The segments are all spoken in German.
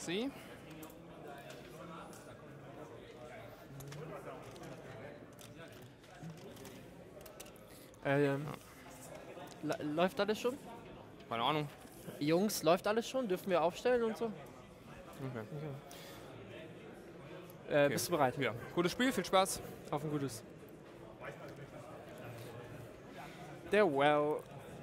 Taxi. Läuft alles schon? Keine Ahnung. Jungs, läuft alles schon? Dürfen wir aufstellen und so? Okay. Bist du bereit? Ja. Gutes Spiel, viel Spaß. Auf ein gutes. Der Well.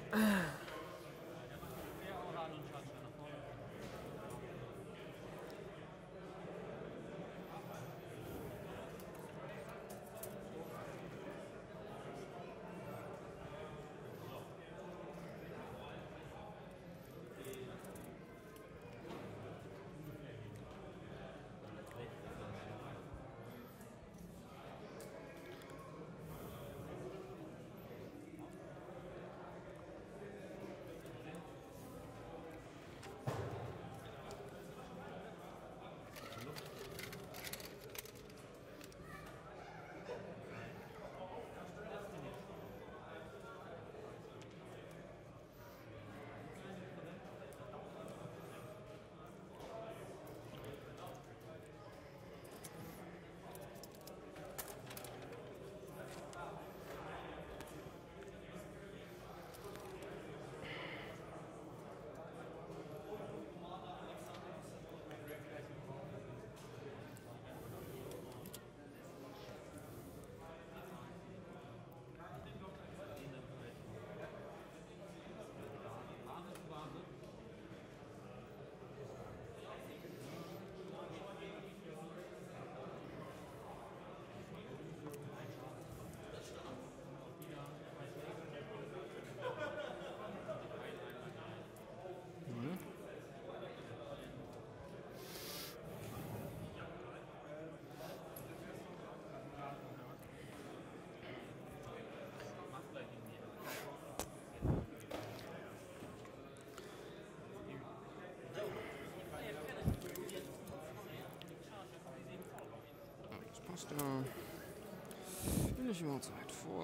Das passt ja. Bin ich immer zu weit vor.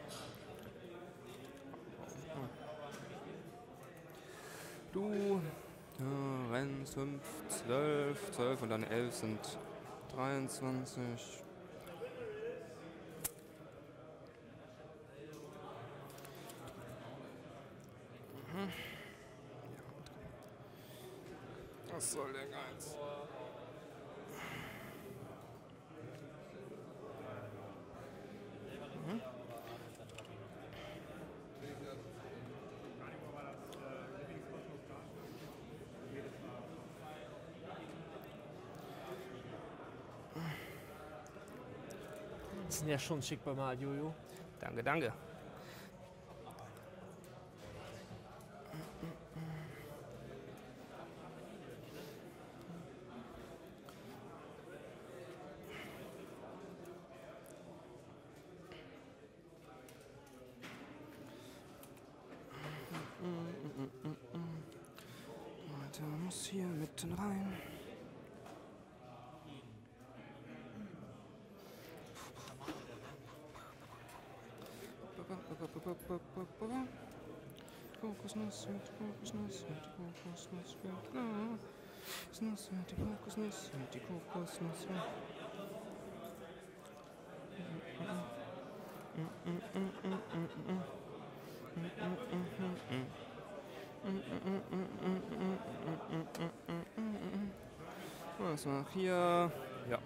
Du rennst 5, 12, 12 und dann 11 sind 23. Was soll der Geiz? Die sind ja schon schick bemalt, Jojo. Danke, danke. Der muss hier mitten rein. Kokosnuss mit Kokosnuss mit Kokosnuss wird klar. Kokosnuss mit die Kokosnuss mit die Kokosnuss. Was mach hier? Ja.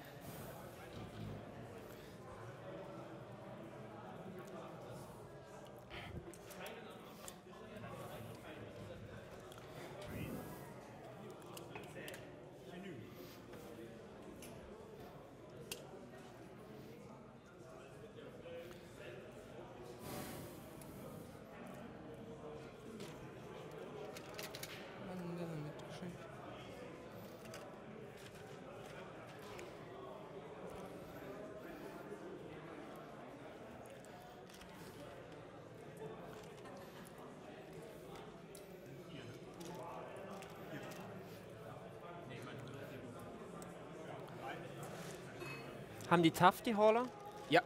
Haben die TAF, die Hauler? Ja.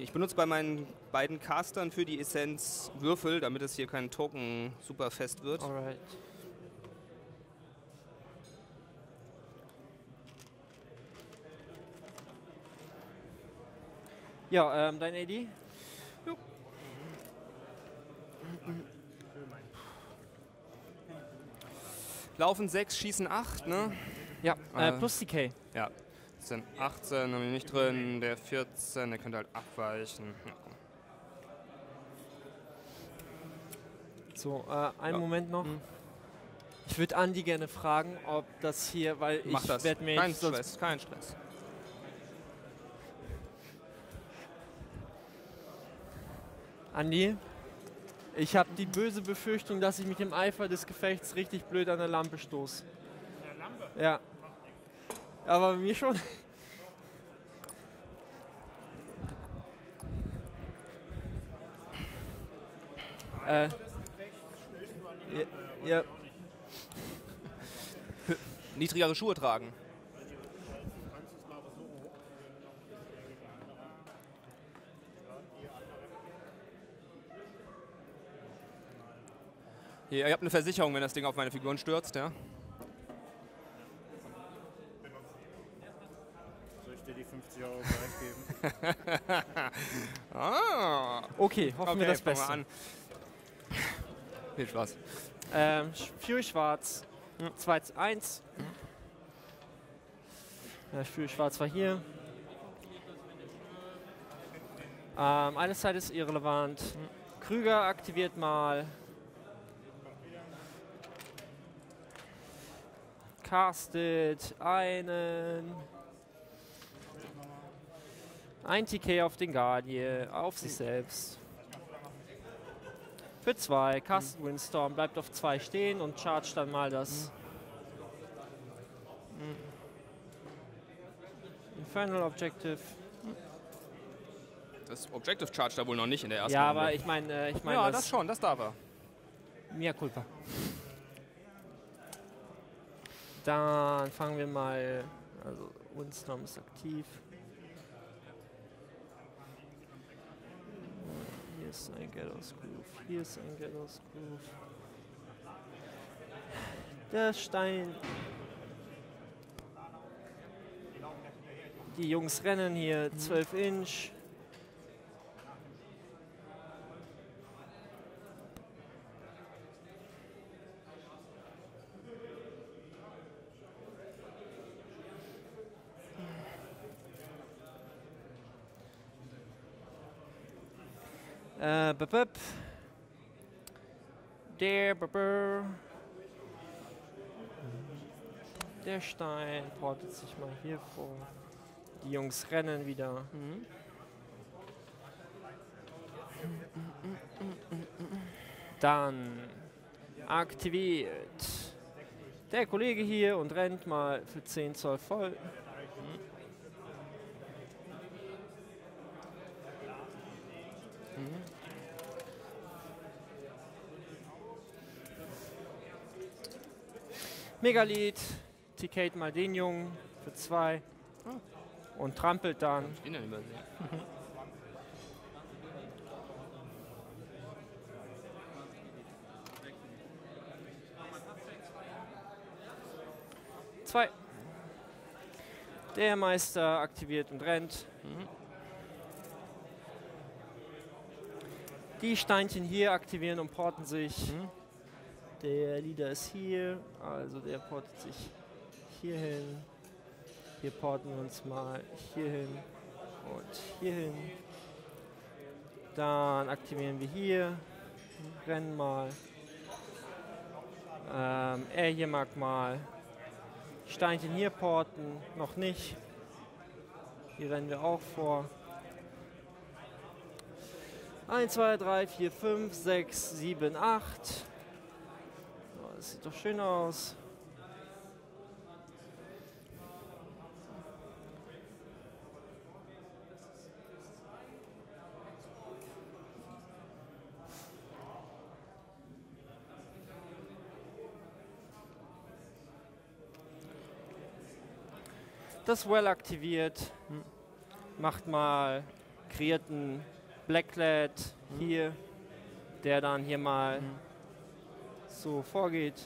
Ich benutze bei meinen beiden Castern für die Essenz Würfel, damit es hier kein Token super fest wird. Alright. Ja, dein AD? Jo. Laufen 6, schießen 8, ne? Ja, plus DK. Ja. Das sind 18, haben wir nicht drin. Der 14, der könnte halt abweichen. Ja. So, einen Ja. Moment noch. Mhm. Ich würde Andi gerne fragen, ob das hier, weil Mach ich das. werde mir Kein jetzt sonst- Stress, kein Stress. Andi, ich habe die böse Befürchtung, dass ich mich im Eifer des Gefechts richtig blöd an der Lampe stoße. An der Lampe? Ja. Aber mir schon. ja, ja. Niedrigere Schuhe tragen. Hier, ihr habt eine Versicherung, wenn das Ding auf meine Figuren stürzt, ja? Soll ich dir die 50 Euro gleich geben? Ah. Okay, hoffen wir das fangen Beste. an. Viel Spaß. Fury Schwarz, 2-1. Fury Schwarz war hier. Eine Seite ist irrelevant. Krüger aktiviert mal. Castet einen. Ein TK auf den Guardian, auf sich selbst. Für 2, castet Windstorm, bleibt auf 2 stehen und chargt dann mal das Infernal Objective. Das Objective Charge da wohl noch nicht in der ersten Ja, Runde. aber ich meine, Ja, das schon, das darf er. Mia culpa. Dann fangen wir mal, also Windstorm ist aktiv. Hier ist ein Gallows Groove, hier ist ein Gallows Groove. Der Stein. Die Jungs rennen hier 12 Inch. Bap. Der Stein portet sich mal hier vor. Die Jungs rennen wieder. Dann aktiviert der Kollege hier und rennt mal für 10 Zoll voll. Megalith, TK't mal den Jungen für 2 und trampelt dann. Ich bin ja übersehen. Zwei. Der Meister aktiviert und rennt. Die Steinchen hier aktivieren und porten sich. Der Leader ist hier, also der portet sich hier hin. Hier porten wir uns mal hier hin und hier hin. Dann aktivieren wir hier, rennen mal. Er hier mag mal Steinchen hier porten, noch nicht. Hier rennen wir auch vor. 1, 2, 3, 4, 5, 6, 7, 8. Das sieht doch schön aus. Das Well aktiviert. Macht mal kreiert einen Blacklet hier, der dann hier mal so vorgeht.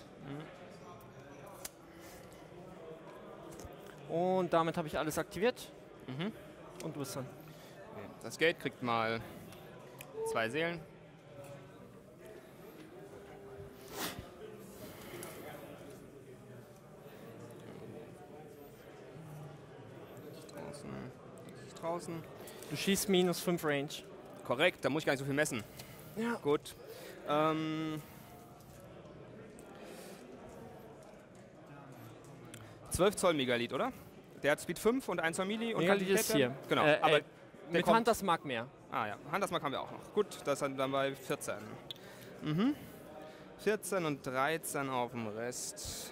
Und damit habe ich alles aktiviert. Und du bist dann. Okay. Das Gate kriegt mal 2 Seelen. Draußen. Du schießt -5 Range. Korrekt, da muss ich gar nicht so viel messen. Ja. Gut. 12 Zoll Megalith, oder? Der hat Speed 5 und 1 Zoll Melee und Megalith ist hier. Genau, aber der mit kommt. Huntersmark mehr. Ah ja, Huntersmark haben wir auch noch. Gut, das sind dann bei 14. 14 und 13 auf dem Rest.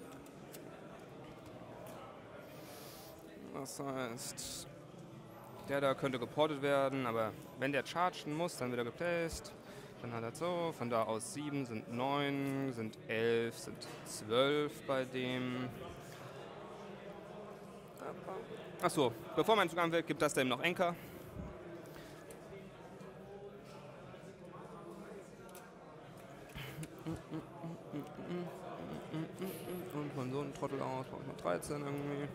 Das heißt, der da könnte geportet werden, aber wenn der chargen muss, dann wird er geplaced. Dann hat er so, von da aus 7 sind 9, sind 11, sind 12 bei dem. Achso, bevor man Zugang wird, gibt das dem noch Anchor. Und von so einem Trottel aus brauche ich noch 13 irgendwie.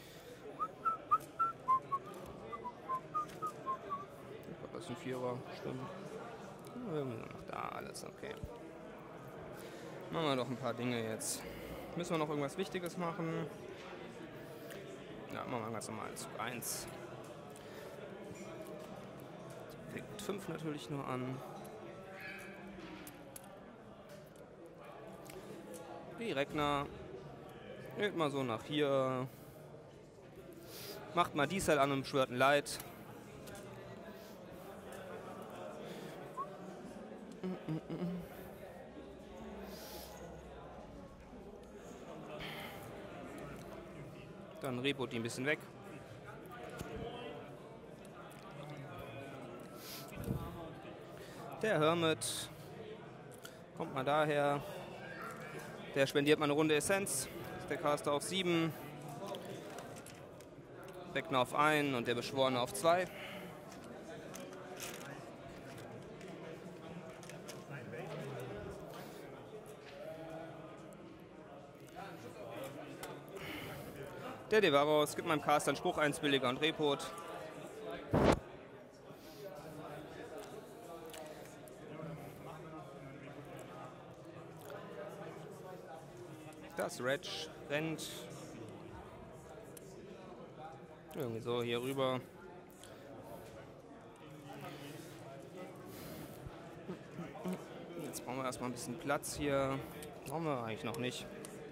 Ich glaube, das ist ein 4er, stimmt. Irgendwie noch da alles, okay. Machen wir doch ein paar Dinge jetzt. Müssen wir noch irgendwas Wichtiges machen? Ja, machen wir ganz normal Zug 1. Fängt 5 natürlich nur an. Die Regner geht mal so nach hier. Macht mal die Cell an und beschwört ein Light. Dann Rebot die ein bisschen weg. Der Hermit kommt mal daher. Der spendiert mal eine Runde Essenz. Der Caster auf 7. Regner auf 1 und der Beschworene auf 2. Der Devaros gibt meinem Caster einen Spruch 1 billiger und Repot. Das Reg rennt irgendwie so hier rüber. Jetzt brauchen wir erstmal ein bisschen Platz hier. Brauchen wir eigentlich noch nicht.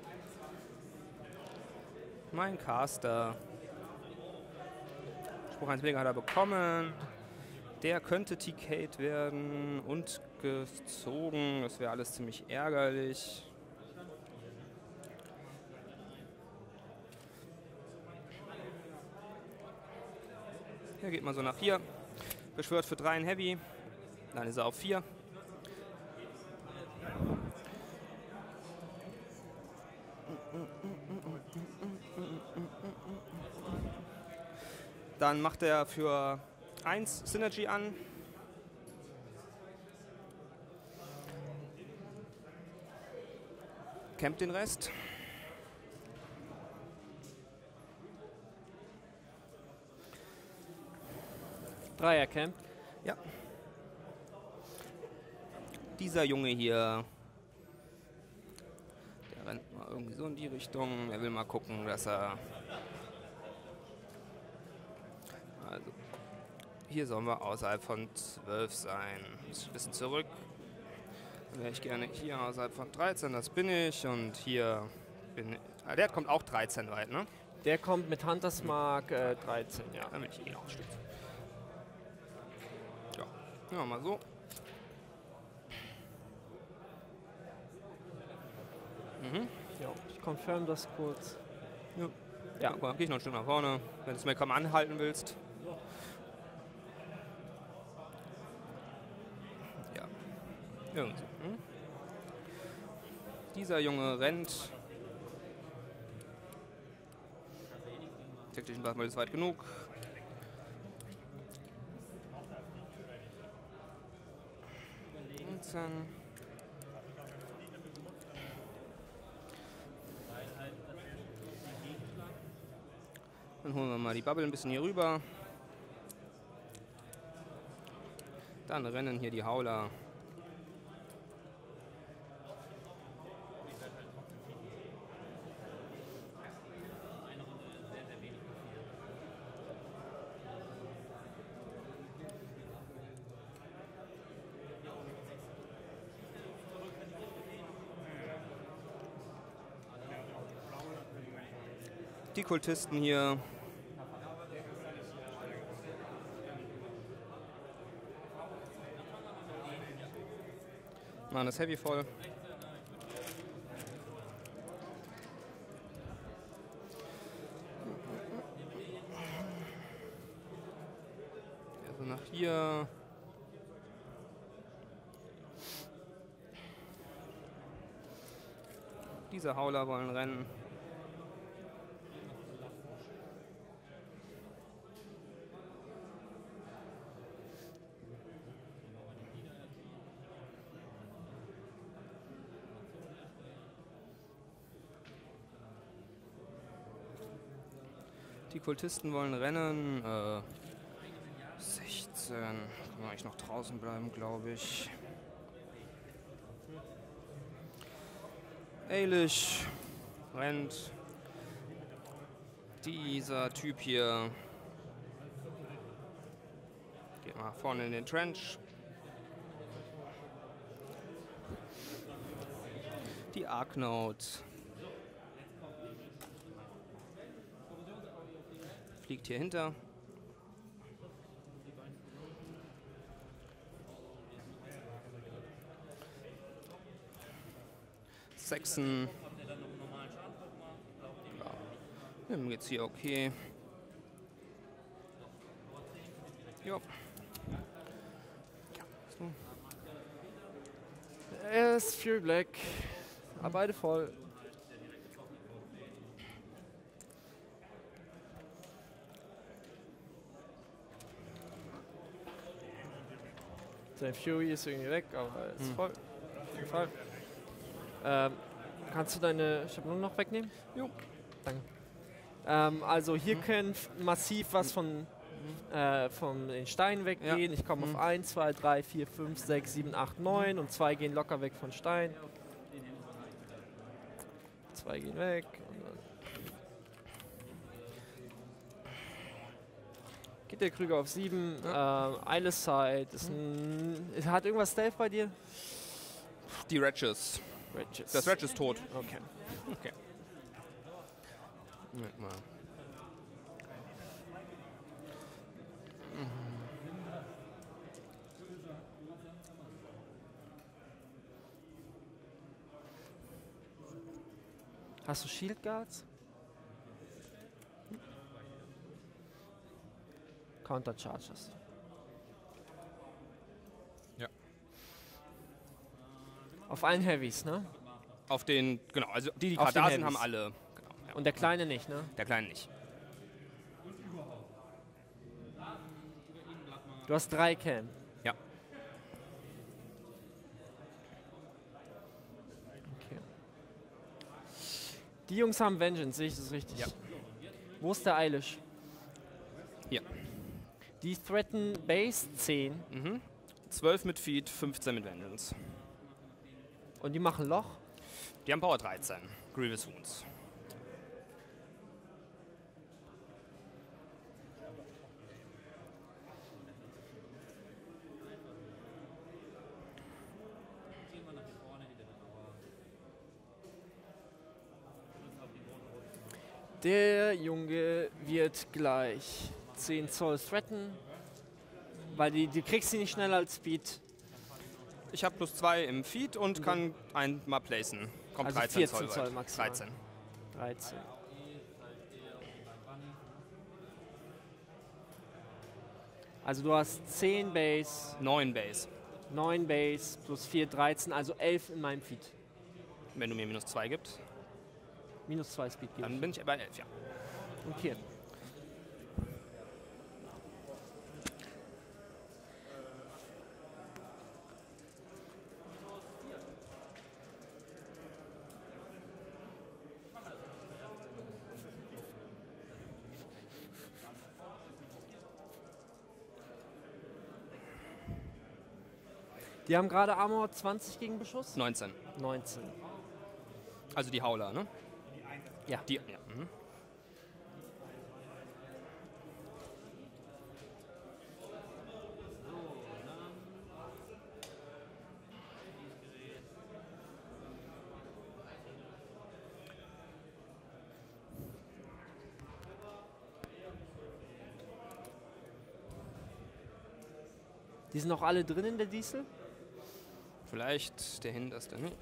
Mein Caster. Spruch 1 Billiger hat er bekommen. Der könnte TK'd werden und gezogen. Das wäre alles ziemlich ärgerlich. Der geht mal so nach hier. Beschwört für 3 in Heavy. Dann ist er auf 4. Dann macht er für 1 Synergy an. Campt den Rest. Dreiercamp. Ja. Dieser Junge hier, der rennt mal irgendwie so in die Richtung. Er will mal gucken, dass er... Also, hier sollen wir außerhalb von 12 sein. Ein bisschen zurück. Dann wäre ich gerne hier außerhalb von 13, das bin ich. Und hier bin ich... Ah, der kommt auch 13 weit, ne? Der kommt mit Huntersmark 13, ja. Dann bin ich eh noch ein Stück. Ja, mal so. Ja, ich confirm das kurz. Ja, guck mal, geh ich noch ein Stück nach vorne, wenn du es mir kaum anhalten willst. Ja. Irgendwie so. Dieser Junge rennt. Taktischen Waffen ist weit genug. 16. Dann holen wir mal die Bubble ein bisschen hier rüber. Dann rennen hier die Hauler. Die Kultisten hier. Machen das Heavy voll. Also nach hier. Diese Hauler wollen rennen. Die Kultisten wollen rennen. 16. Können wir eigentlich noch draußen bleiben, glaube ich. Eilish rennt. Dieser Typ hier geht mal vorne in den Trench. Die Arknote fliegt hier hinter. Saxon. Ja. Dem geht's hier okay. Jo. So. Er ist Fury Black. Aber beide voll. Sein Fury ist irgendwie weg, aber er ist voll. Auf jeden Fall. Kannst du deine Schablone noch wegnehmen? Jo. Danke. Also hier können massiv was von den Steinen weggehen. Ja. Ich komme auf 1, 2, 3, 4, 5, 6, 7, 8, 9 und 2 gehen locker weg von Stein. 2 gehen weg. Und dann geht der Krüger auf 7. Eyeless Sight. Hat irgendwas Stealth bei dir? Die Ratches. Das Ratch ist tot. Okay. Okay. Moment mal. Hast du Shield Guards? Counter Charges. Ja. Auf allen Heavys, ne? Auf den, genau, also die Auf gerade da den sind, haben Heavys. alle. Genau, ja. Und der Kleine nicht, ne? Der Kleine nicht. Du hast 3 Cam. Ja. Okay. Die Jungs haben Vengeance, sehe ich das richtig? Ja. Wo ist der Eilish? Hier. Die threaten Base 10. 12 mit Feed, 15 mit Vengeance. Und die machen Loch? Die haben Power 13. Grievous Wounds. Der Junge wird gleich 10 Zoll threaten, weil du kriegst sie nicht schneller als Speed. Ich habe +2 im Feed und kann einmal placen. Kommt Also 13 14 Zoll weit. maximal. 13. 13. Also du hast 10 Base, 9 Base. 9 Base plus 4, 13, also 11 in meinem Feed. Wenn du mir -2 gibst, Minus 2 Speed geben. dann bin ich bei 11, ja. Okay. Die haben gerade Armor 20 gegen Beschuss? 19. 19. Also die Hauler, ne? Ja. Die, ja. Mhm. Die sind auch alle drin in der Diesel? Vielleicht der hinterste, ne?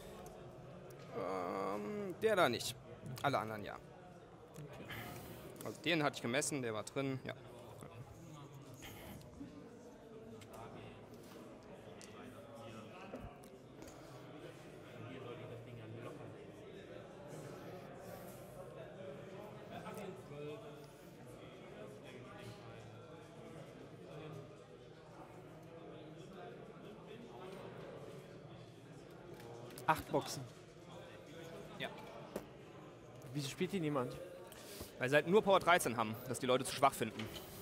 Der da nicht. Alle anderen ja. Also den hatte ich gemessen, der war drin, ja. Acht Boxen. Ja. Wieso spielt die niemand? Weil sie halt nur Power 13 haben, dass die Leute zu schwach finden.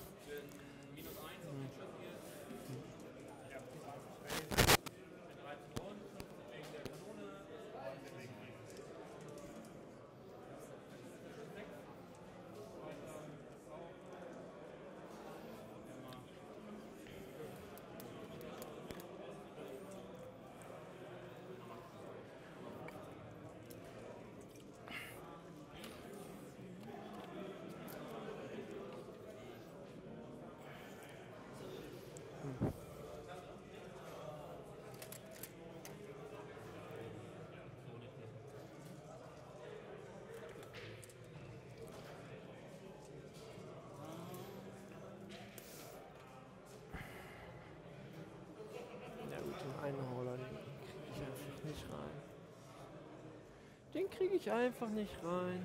Ja gut, den einen Hauler, den kriege ich einfach nicht rein. Den kriege ich einfach nicht rein.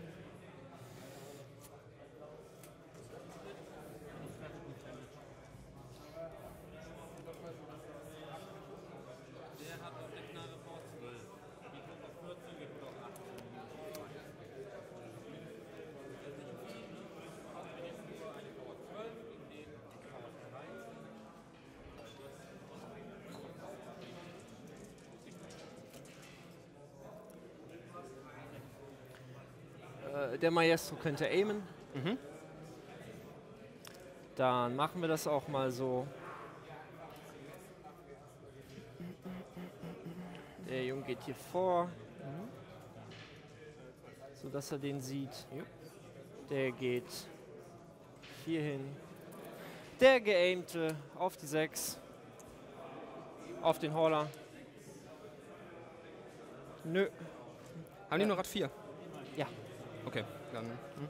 Der Maestro könnte aimen. Mhm. Dann machen wir das auch mal so. Der Junge geht hier vor, so dass er den sieht. Der geht hier hin. Der geaimte auf die 6. Auf den Hauler. Nö. Haben die nur Rad 4? Ja. Okay, dann.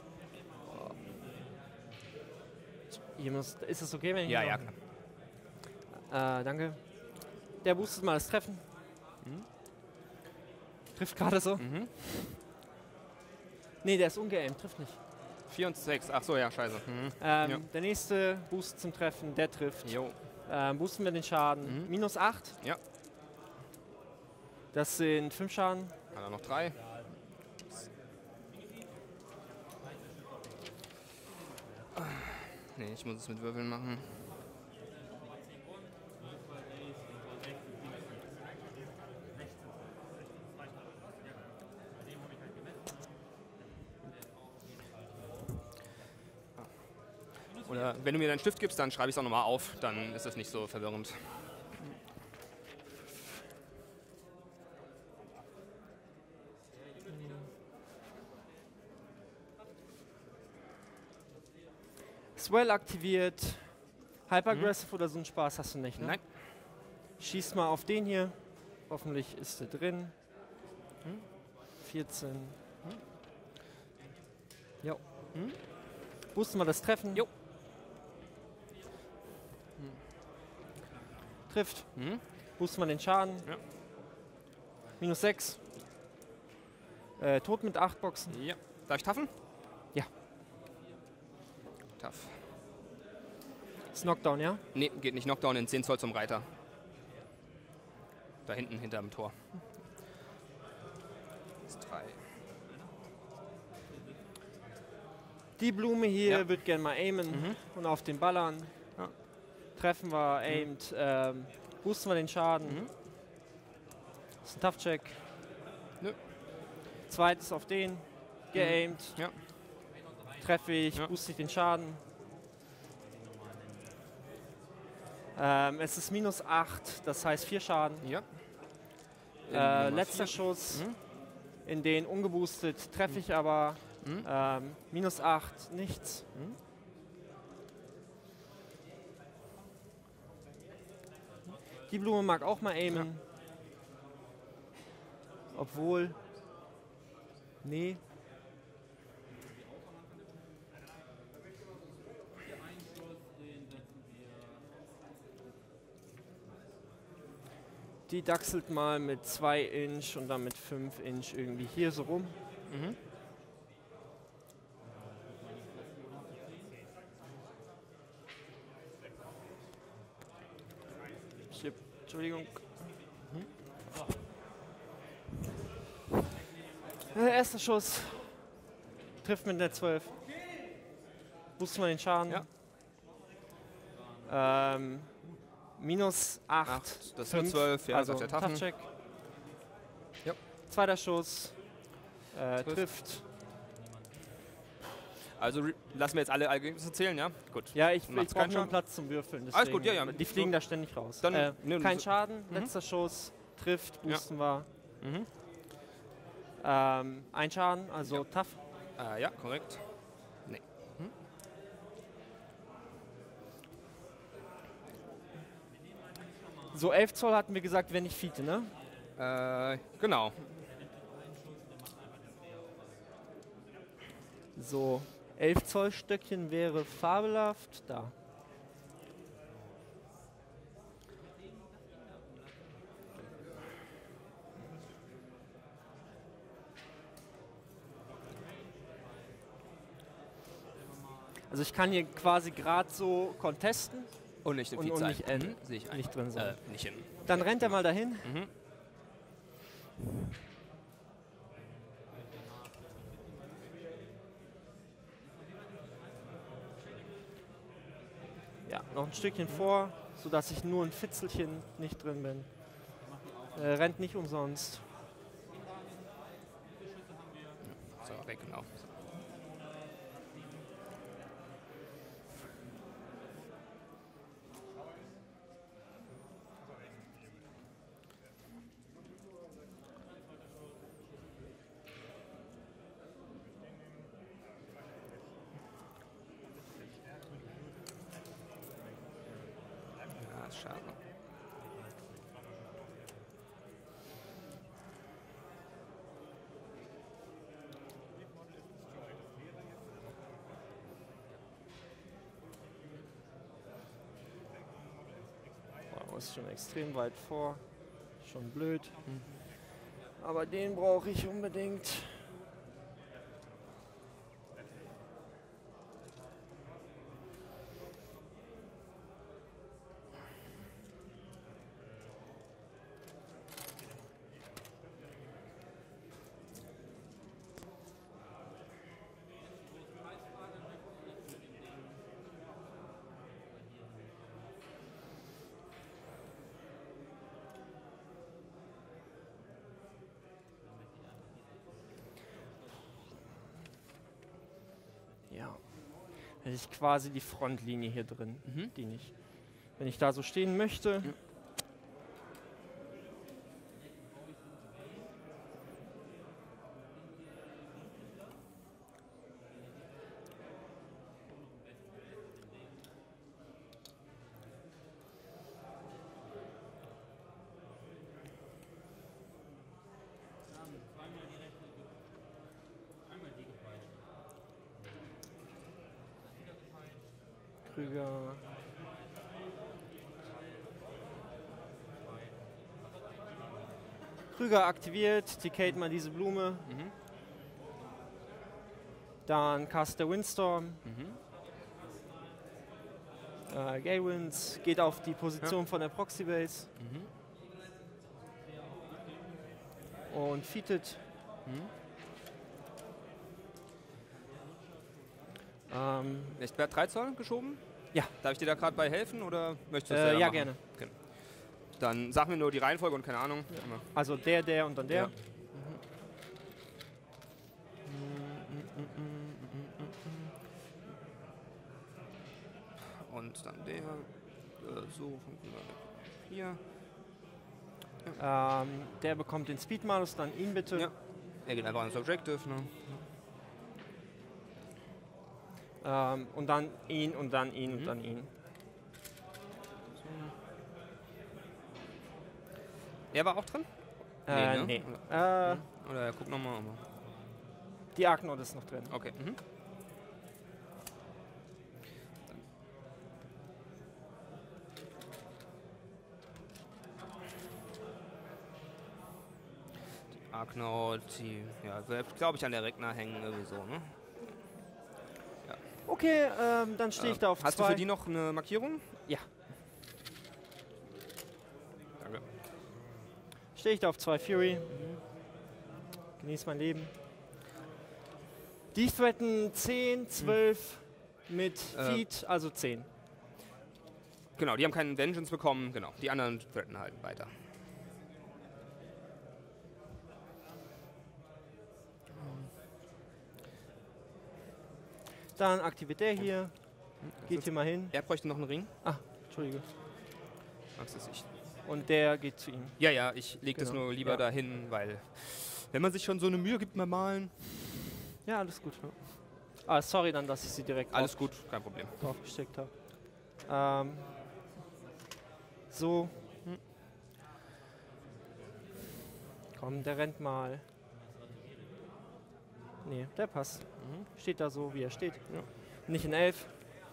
Hier muss, ist es okay, wenn ich Ja, hier ja, noch- klar. danke. Der boostet mal das Treffen. Trifft gerade so. Mhm. Nee, der ist ungeaimt, trifft nicht. 4 und 6. Ach so, ja, scheiße. Mhm. Ja. Der nächste Boost zum Treffen, der trifft. Jo. Boosten wir den Schaden. Mhm. Minus 8. Ja. Das sind 5 Schaden. Hat er noch 3? Nee, ich muss es mit Würfeln machen. Oder wenn du mir deinen Stift gibst, dann schreibe ich es auch nochmal auf, dann ist es nicht so verwirrend. Swell aktiviert. Hyperaggressive oder so einen Spaß hast du nicht, ne? Nein. Schieß mal auf den hier. Hoffentlich ist der drin. 14. Jo. Boosten wir das Treffen. Jo. Trifft. Mhm. Boosten wir den Schaden. Ja. Minus 6. Tot mit 8 Boxen. Ja. Darf ich taffen? Ja. Tough. Ist Knockdown, ja? Nee, geht nicht. Knockdown in 10 Zoll zum Reiter. Da hinten, hinter dem Tor. Das ist 3. Die Blume hier Ja. wird gerne mal aimen und auf den ballern. Ja. Treffen wir, aimed. Boosten wir den Schaden. Mhm. Das ist ein Tough-Check. Nö. Zweites auf den. Geaimt. Ja. Treffe ich, Ja. booste ich den Schaden. Es ist minus 8, das heißt 4 Schaden. Ja. Letzter Schuss. Mhm. In den ungeboostet treffe ich aber. Mhm. Minus 8, nichts. Mhm. Die Blume mag auch mal aimen. Obwohl. Nee. Die dachselt mal mit 2 Inch und dann mit 5 Inch irgendwie hier so rum. Mhm. Entschuldigung. Erster Schuss. Trifft mit der 12. Boosten wir den Schaden. Ja. Minus 8. Das ist nur 12, ja, also sagt der Taffen. Tough-Check. Ja. Zweiter Schuss. Trifft. Also lassen wir jetzt alle Ergebnisse zählen, ja? Gut. Ja, ich Macht's brauche keinen nur einen Schaden? Platz zum Würfeln. Alles gut, deswegen- ja. Die fliegen da ständig raus. Dann- kein so- Schaden, letzter Schuss, trifft, boosten wir. Mhm. Ein Schaden, also tough. Ja, korrekt. Nee. So 11 Zoll hatten wir gesagt, wenn nicht Fiete, ne? Genau. So 11 Zoll Stöckchen wäre fabelhaft. Da. Also ich kann hier quasi gerade so contesten, Und nicht im Und- Feed und sein. nicht enden. Sehe ich ein. nicht drin sein. Nicht hin. Dann rennt er mal dahin. Mhm. Ja, noch ein Stückchen vor, sodass ich nur ein Fitzelchen nicht drin bin. Rennt nicht umsonst. So, weg, genau. Ja, ist schade. Wow, ist schon extrem weit vor. Schon blöd. Aber den brauche ich unbedingt. Ja. Hätte ich quasi die Frontlinie hier drin, die nicht. Wenn ich da so stehen möchte. Krüger. Krüger aktiviert, decayt mal diese Blume. Mhm. Dann cast der Windstorm. Mhm. Gale Winds geht auf die Position von der Proxy Base Mhm. und featet. Mhm. Ich werde 3 Zoll geschoben? Ja. Darf ich dir da gerade bei helfen oder möchtest du das Ja, selber machen? gerne. Okay. Dann sag mir nur die Reihenfolge und keine Ahnung. Also der und dann der. Ja. Und dann der. So, hier. Der bekommt den Speed-Malus, dann ihn bitte. Ja. Er geht einfach ins Objective, ne? Und dann ihn und dann ihn und dann ihn. Er war auch drin? Nee. Oder ja, guck nochmal. Die Arknote ist noch drin. Okay. Die Arknote, die wird, glaube ich, an der Regner hängen sowieso, ne? Okay, dann stehe ich da auf 2. Hast du für die noch eine Markierung? Ja. Danke. Stehe ich da auf 2 Fury. Genieß mein Leben. Die threaten 10, 12 mit Feed, also 10. Genau, die haben keinen Vengeance bekommen, genau. Die anderen threaten halt weiter. Dann aktiviert der hier. Geht hier mal hin. Er bräuchte noch einen Ring. Ah, Entschuldige. Magst du sich? Und der geht zu ihm. Ja, ich lege das Genau. nur lieber Ja. dahin, weil wenn man sich schon so eine Mühe gibt beim Malen. Ja, alles gut. Ah, sorry dann, dass ich sie direkt Alles gut, kein Problem. drauf gesteckt habe. So. Komm, der rennt mal. Nee, der passt. Steht da so, wie er steht. Nicht in 11.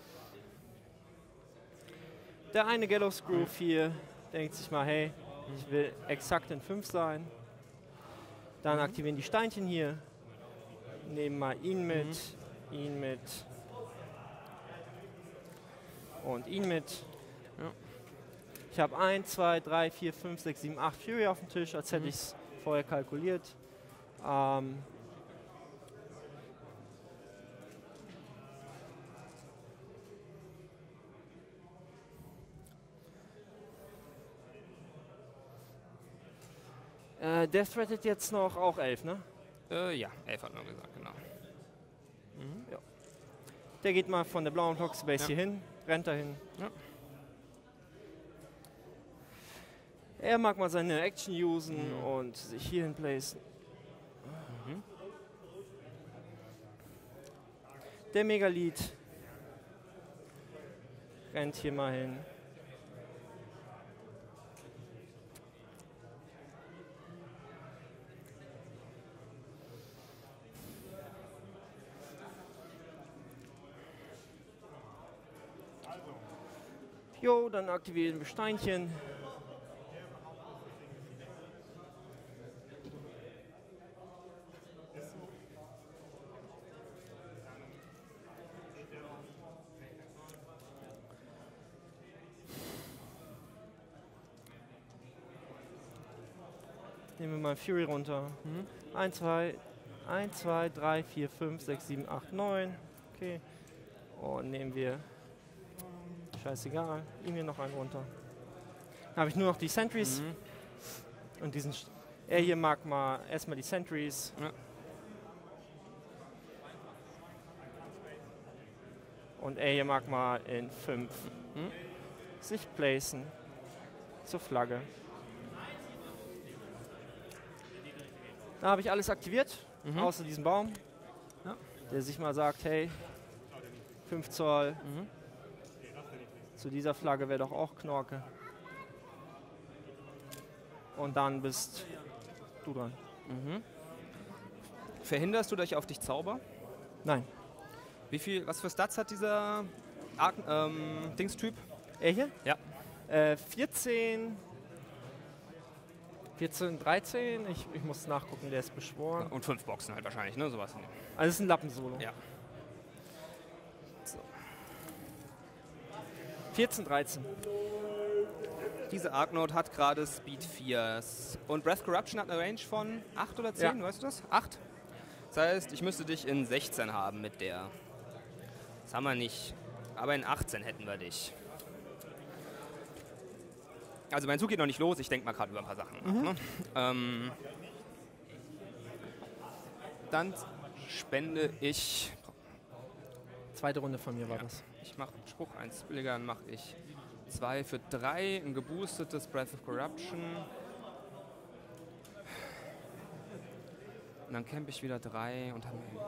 Der eine Gallows Groove hier denkt sich mal, hey, ich will exakt in 5 sein. Dann aktivieren die Steinchen hier. Nehmen mal ihn mit, ihn mit und ihn mit. Ja. Ich habe 1, 2, 3, 4, 5, 6, 7, 8 Fury auf dem Tisch, als hätte ich es vorher kalkuliert. Der threadet jetzt noch auch 11, ne? Ja, 11 hat man gesagt, genau. Ja. Der geht mal von der blauen Toxbase Ja. hier hin, rennt dahin. Ja. Er mag mal seine Action usen und sich hierhin placen. Der Megalith rennt hier mal hin. Jo, dann aktivieren wir Steinchen. Nehmen wir mal Fury runter. 1, 2, 3, 4, 5, 6, 7, 8, 9. Okay. Und nehmen wir, scheißegal, ihm hier noch einen runter. Dann habe ich nur noch die Sentries. Und diesen, er hier mag mal erstmal die Sentries. Ja. Und er hier mag mal in 5 sich placen zur Flagge. Da habe ich alles aktiviert, außer diesen Baum, Ja. der sich mal sagt, hey, 5 Zoll, zu dieser Flagge wäre doch auch Knorke. Und dann bist du dran. Verhinderst du, dass ich auf dich zauber? Nein. Was für Stats hat dieser Dingstyp? Er hier? Ja. 14, 13, ich muss nachgucken, der ist beschworen. Und 5 Boxen halt wahrscheinlich, ne? Sowas. Also es ist ein Lappensolo. Ja. 14, 13. Diese Arknote hat gerade Speed 4. Und Breath Corruption hat eine Range von 8 oder 10, Ja. weißt du das? 8? Das heißt, ich müsste dich in 16 haben mit der. Das haben wir nicht. Aber in 18 hätten wir dich. Also mein Zug geht noch nicht los, ich denke mal gerade über ein paar Sachen nach. Ne? Dann spende ich... Zweite Runde von mir war das. Ich mache Spruch 1 billiger, dann mache ich 2 für 3, ein geboostetes Breath of Corruption. Und dann camp ich wieder 3 und habe mir...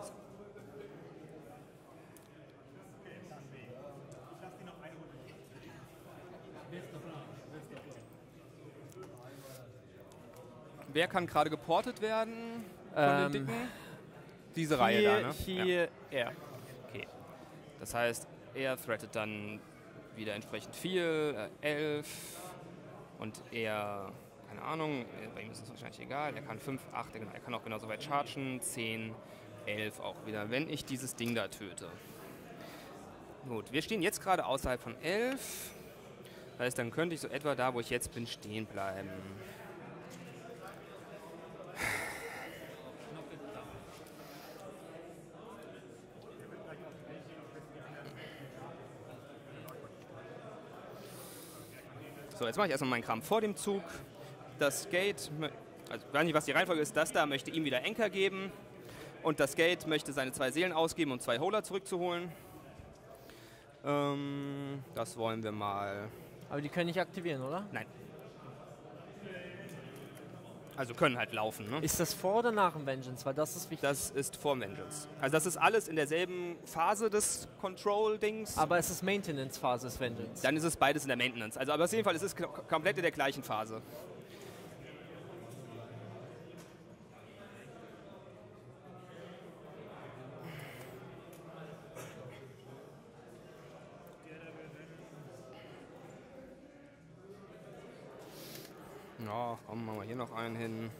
Wer kann gerade geportet werden von den Dicken? Diese Reihe da, ne? Hier, er. Okay. Das heißt, er threatet dann wieder entsprechend viel, 11. Und er, keine Ahnung, bei ihm ist es wahrscheinlich egal, er kann 5, 8, genau, er kann auch genauso weit chargen, 10, 11 auch wieder, wenn ich dieses Ding da töte. Gut, wir stehen jetzt gerade außerhalb von 11. Das heißt, dann könnte ich so etwa da, wo ich jetzt bin, stehen bleiben. So, jetzt mache ich erstmal meinen Kram vor dem Zug. Das Gate, also ich weiß nicht, was die Reihenfolge ist, das da möchte ihm wieder Anchor geben. Und das Gate möchte seine 2 Seelen ausgeben, um 2 Holer zurückzuholen. Das wollen wir mal... Aber die können nicht aktivieren, oder? Nein. Also können halt laufen, ne? Ist das vor oder nach dem Vengeance? Weil das ist wichtig. Das ist vor Vengeance. Also das ist alles in derselben Phase des Control-Dings. Aber es ist Maintenance-Phase des Vengeance. Dann ist es beides in der Maintenance. Also aber auf jeden Fall ist es komplett in der gleichen Phase. Ja, komm, machen wir hier noch einen hin.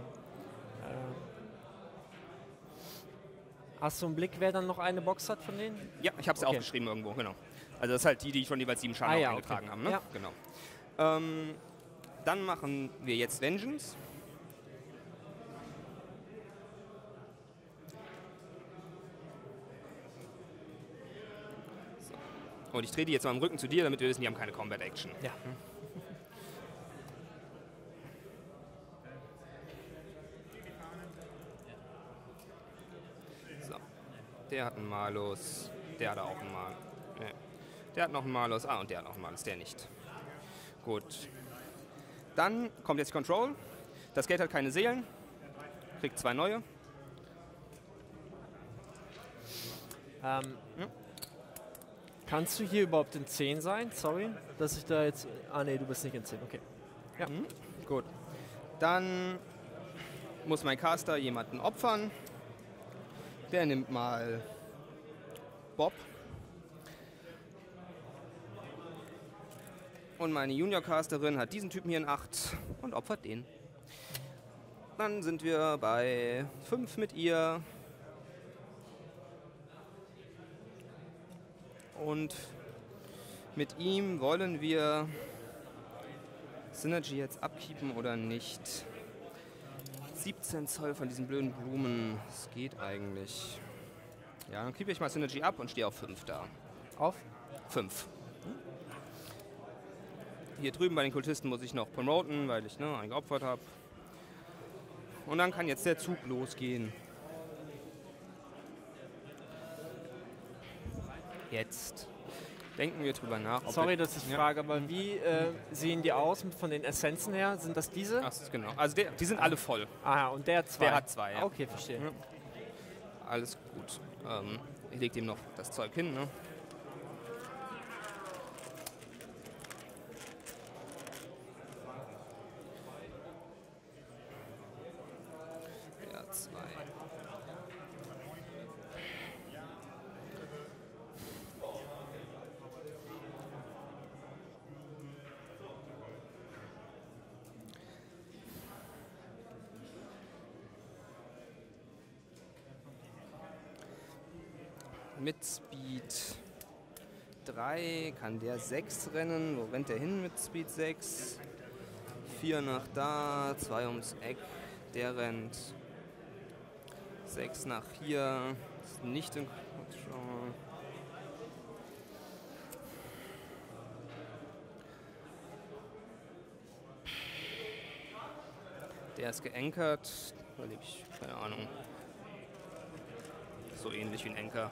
Hast du einen Blick, wer dann noch eine Box hat von denen? Ja, ich habe es Okay. aufgeschrieben irgendwo, genau. Also das ist halt die schon jeweils 7 Schaden ja, eingetragen okay. haben, ne? Ja. Genau. Dann machen wir jetzt Vengeance. So. Und ich drehe die jetzt mal im Rücken zu dir, damit wir wissen, die haben keine Combat Action. Ja. So. Der hat einen Malus. Der hat auch einen Malus. Nee. Der hat noch einen Malus. Ah, und der hat noch einen Malus. Der nicht. Gut. Dann kommt jetzt Control. Das Gate hat keine Seelen. Kriegt 2 neue. Kannst du hier überhaupt in 10 sein? Sorry, dass ich da jetzt... Ah ne, du bist nicht in 10, okay. Ja. Gut. Dann muss mein Caster jemanden opfern. Der nimmt mal Bob. Und meine Junior-Casterin hat diesen Typen hier in 8 und opfert den. Dann sind wir bei 5 mit ihr. Und mit ihm wollen wir Synergy jetzt abkeepen oder nicht? 17 Zoll von diesen blöden Blumen. Das geht eigentlich. Ja, dann keepe ich mal Synergy ab und stehe auf 5 da. Auf? 5. Hier drüben bei den Kultisten muss ich noch promoten, weil ich einen geopfert habe. Und dann kann jetzt der Zug losgehen. Jetzt denken wir drüber nach. Sorry, dass ich frage, aber wie sehen die aus von den Essenzen her? Sind das diese? Ach, genau. Also die sind alle voll. Ah, und der hat 2. Der hat 2, ja. Okay, verstehe. Ja. Alles gut. Ich lege dem noch das Zeug hin, ne? Ja, 2. Mit Speed 3 kann der 6 rennen. Wo rennt der hin mit Speed 6? 4 nach da, 2 ums Eck. Der rennt 6 nach hier. Ist nicht in Control. Der ist geankert. Überlebe ich, keine Ahnung. So ähnlich wie ein Anker.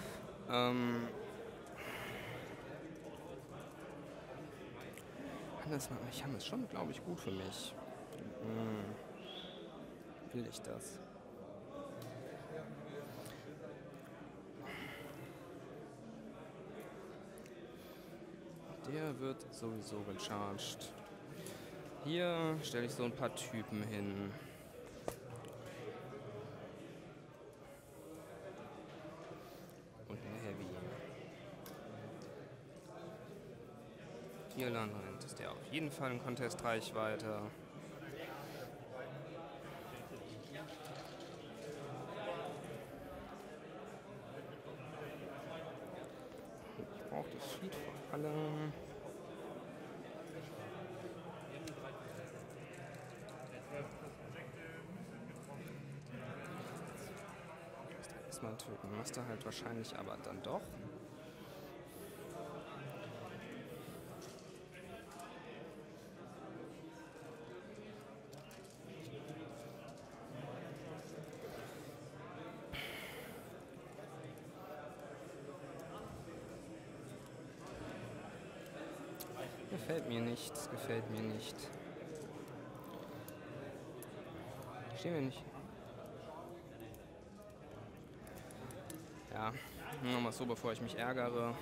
Handelsmarktmechanik ist schon, glaube ich, gut für mich. Will ich das? Der wird sowieso gecharged. Hier stelle ich so ein paar Typen hin. Und ein Heavy. Hier lang ist der auf jeden Fall in Contest-Reichweite. Ich brauche das Sheet vor allem. Erstmal töten. Machst du halt wahrscheinlich aber dann doch. Gefällt mir nicht, das gefällt mir nicht. Stehen wir nicht. Ja, nochmal so, bevor ich mich ärgere.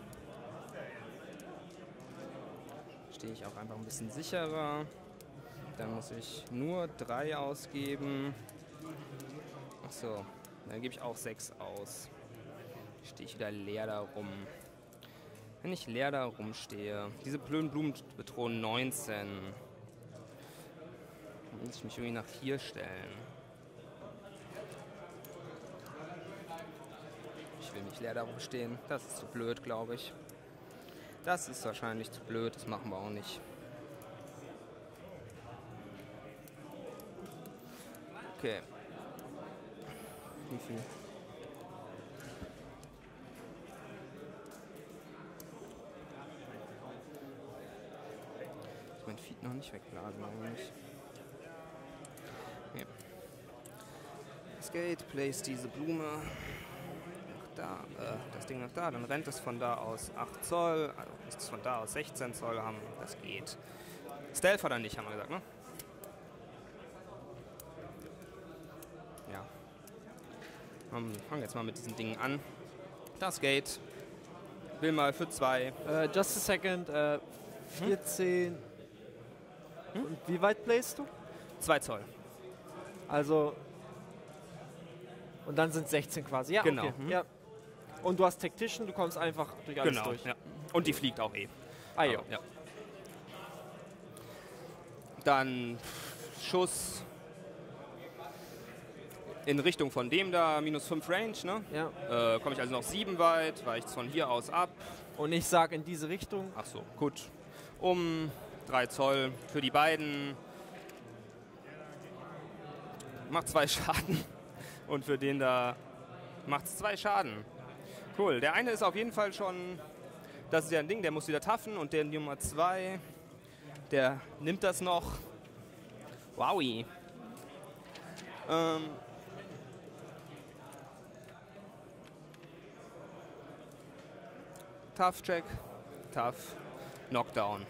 Stehe ich auch einfach ein bisschen sicherer. Dann muss ich nur 3 ausgeben. Achso, dann gebe ich auch 6 aus. Stehe ich wieder leer da rum. Wenn ich leer da rumstehe, diese blöden Blumen bedrohen 19. Dann muss ich mich irgendwie nach hier stellen. Ich will nicht leer da rumstehen. Das ist zu blöd, glaube ich. Das ist wahrscheinlich zu blöd. Das machen wir auch nicht. Okay. Wie viel? Mein Feed noch nicht wegblasen, eigentlich. Okay. Skate, place diese Blume nach da, das Ding nach da, dann rennt es von da aus 8 Zoll, also muss es von da aus 16 Zoll haben, das geht. Stealth hat er nicht, haben wir gesagt, ne? Ja. Fangen jetzt mal mit diesen Dingen an. Das geht. Will mal für 2. Just a second. 14. Und wie weit playst du? 2 Zoll. Also. Und dann sind 16 quasi. Ja, Genau. Okay. Ja. Und du hast Tactician, du kommst einfach durch alles Genau. durch. Ja. Und die fliegt auch eh. Ah, ja. Ja. Dann Schuss in Richtung von dem da, -5 Range, ne? Ja. Komme ich also noch 7 weit, weiche von hier aus ab. Und ich sage in diese Richtung. Ach so, gut. Um 3 Zoll für die beiden. Macht 2 Schaden. Und für den da macht es 2 Schaden. Cool. Der eine ist auf jeden Fall schon, das ist ja ein Ding, der muss wieder taffen. Und der Nummer 2, der nimmt das noch. Wowi. Tough Check. Tough. Knockdown.